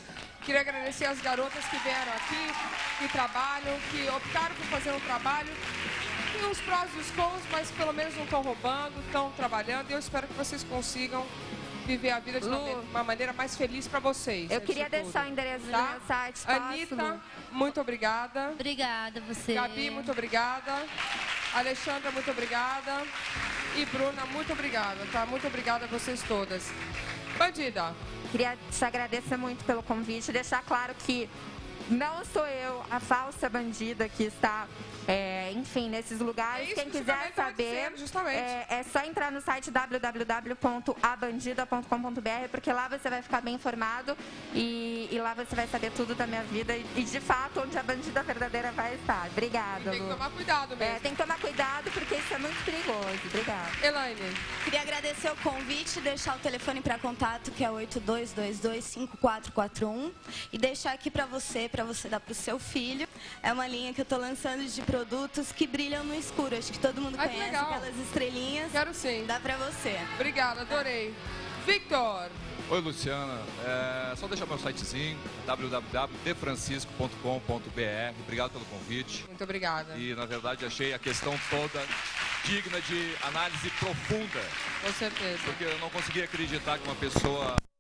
Queria agradecer as garotas que vieram aqui, que trabalham, que optaram por fazer um trabalho. Tem uns prós e os cons, mas pelo menos não estão roubando, estão trabalhando. E eu espero que vocês consigam viver a vida de uma, Lu, uma maneira mais feliz para vocês. Eu antes queria de tudo, deixar o endereço tá? do meu site. Posso, Anitta, Lu? muito obrigada. Obrigada, você. Gabi, muito obrigada. Alexandra, muito obrigada. E Bruna, muito obrigada, tá? Muito obrigada a vocês todas. Bandida. Queria te agradecer muito pelo convite e deixar claro que não sou eu a falsa bandida que está, é, enfim, nesses lugares. É isso Quem que quiser você tá saber, dizendo, justamente. é, é só entrar no site w w w ponto a bandida ponto com ponto b r, porque lá você vai ficar bem informado e, e lá você vai saber tudo da minha vida e, e, de fato, onde a bandida verdadeira vai estar. Obrigada, Tem que Lu. tomar cuidado mesmo. É, tem que tomar cuidado, porque isso é muito perigoso. Obrigada. Elaine. Queria agradecer o convite, deixar o telefone para contato, que é oito dois dois dois, cinco quatro quatro um, e deixar aqui para você, para você dar para o seu filho. É uma linha que eu estou lançando de produtos que brilham no escuro. Acho que todo mundo Ai, que conhece legal. aquelas estrelinhas. Quero sim. Dá para você. Obrigada, adorei. Victor. Oi, Luciana. É só deixar meu sitezinho, w w w ponto de francisco ponto com ponto b r. Obrigado pelo convite. Muito obrigada. E, na verdade, achei a questão toda digna de análise profunda. Com certeza. Porque eu não conseguia acreditar que uma pessoa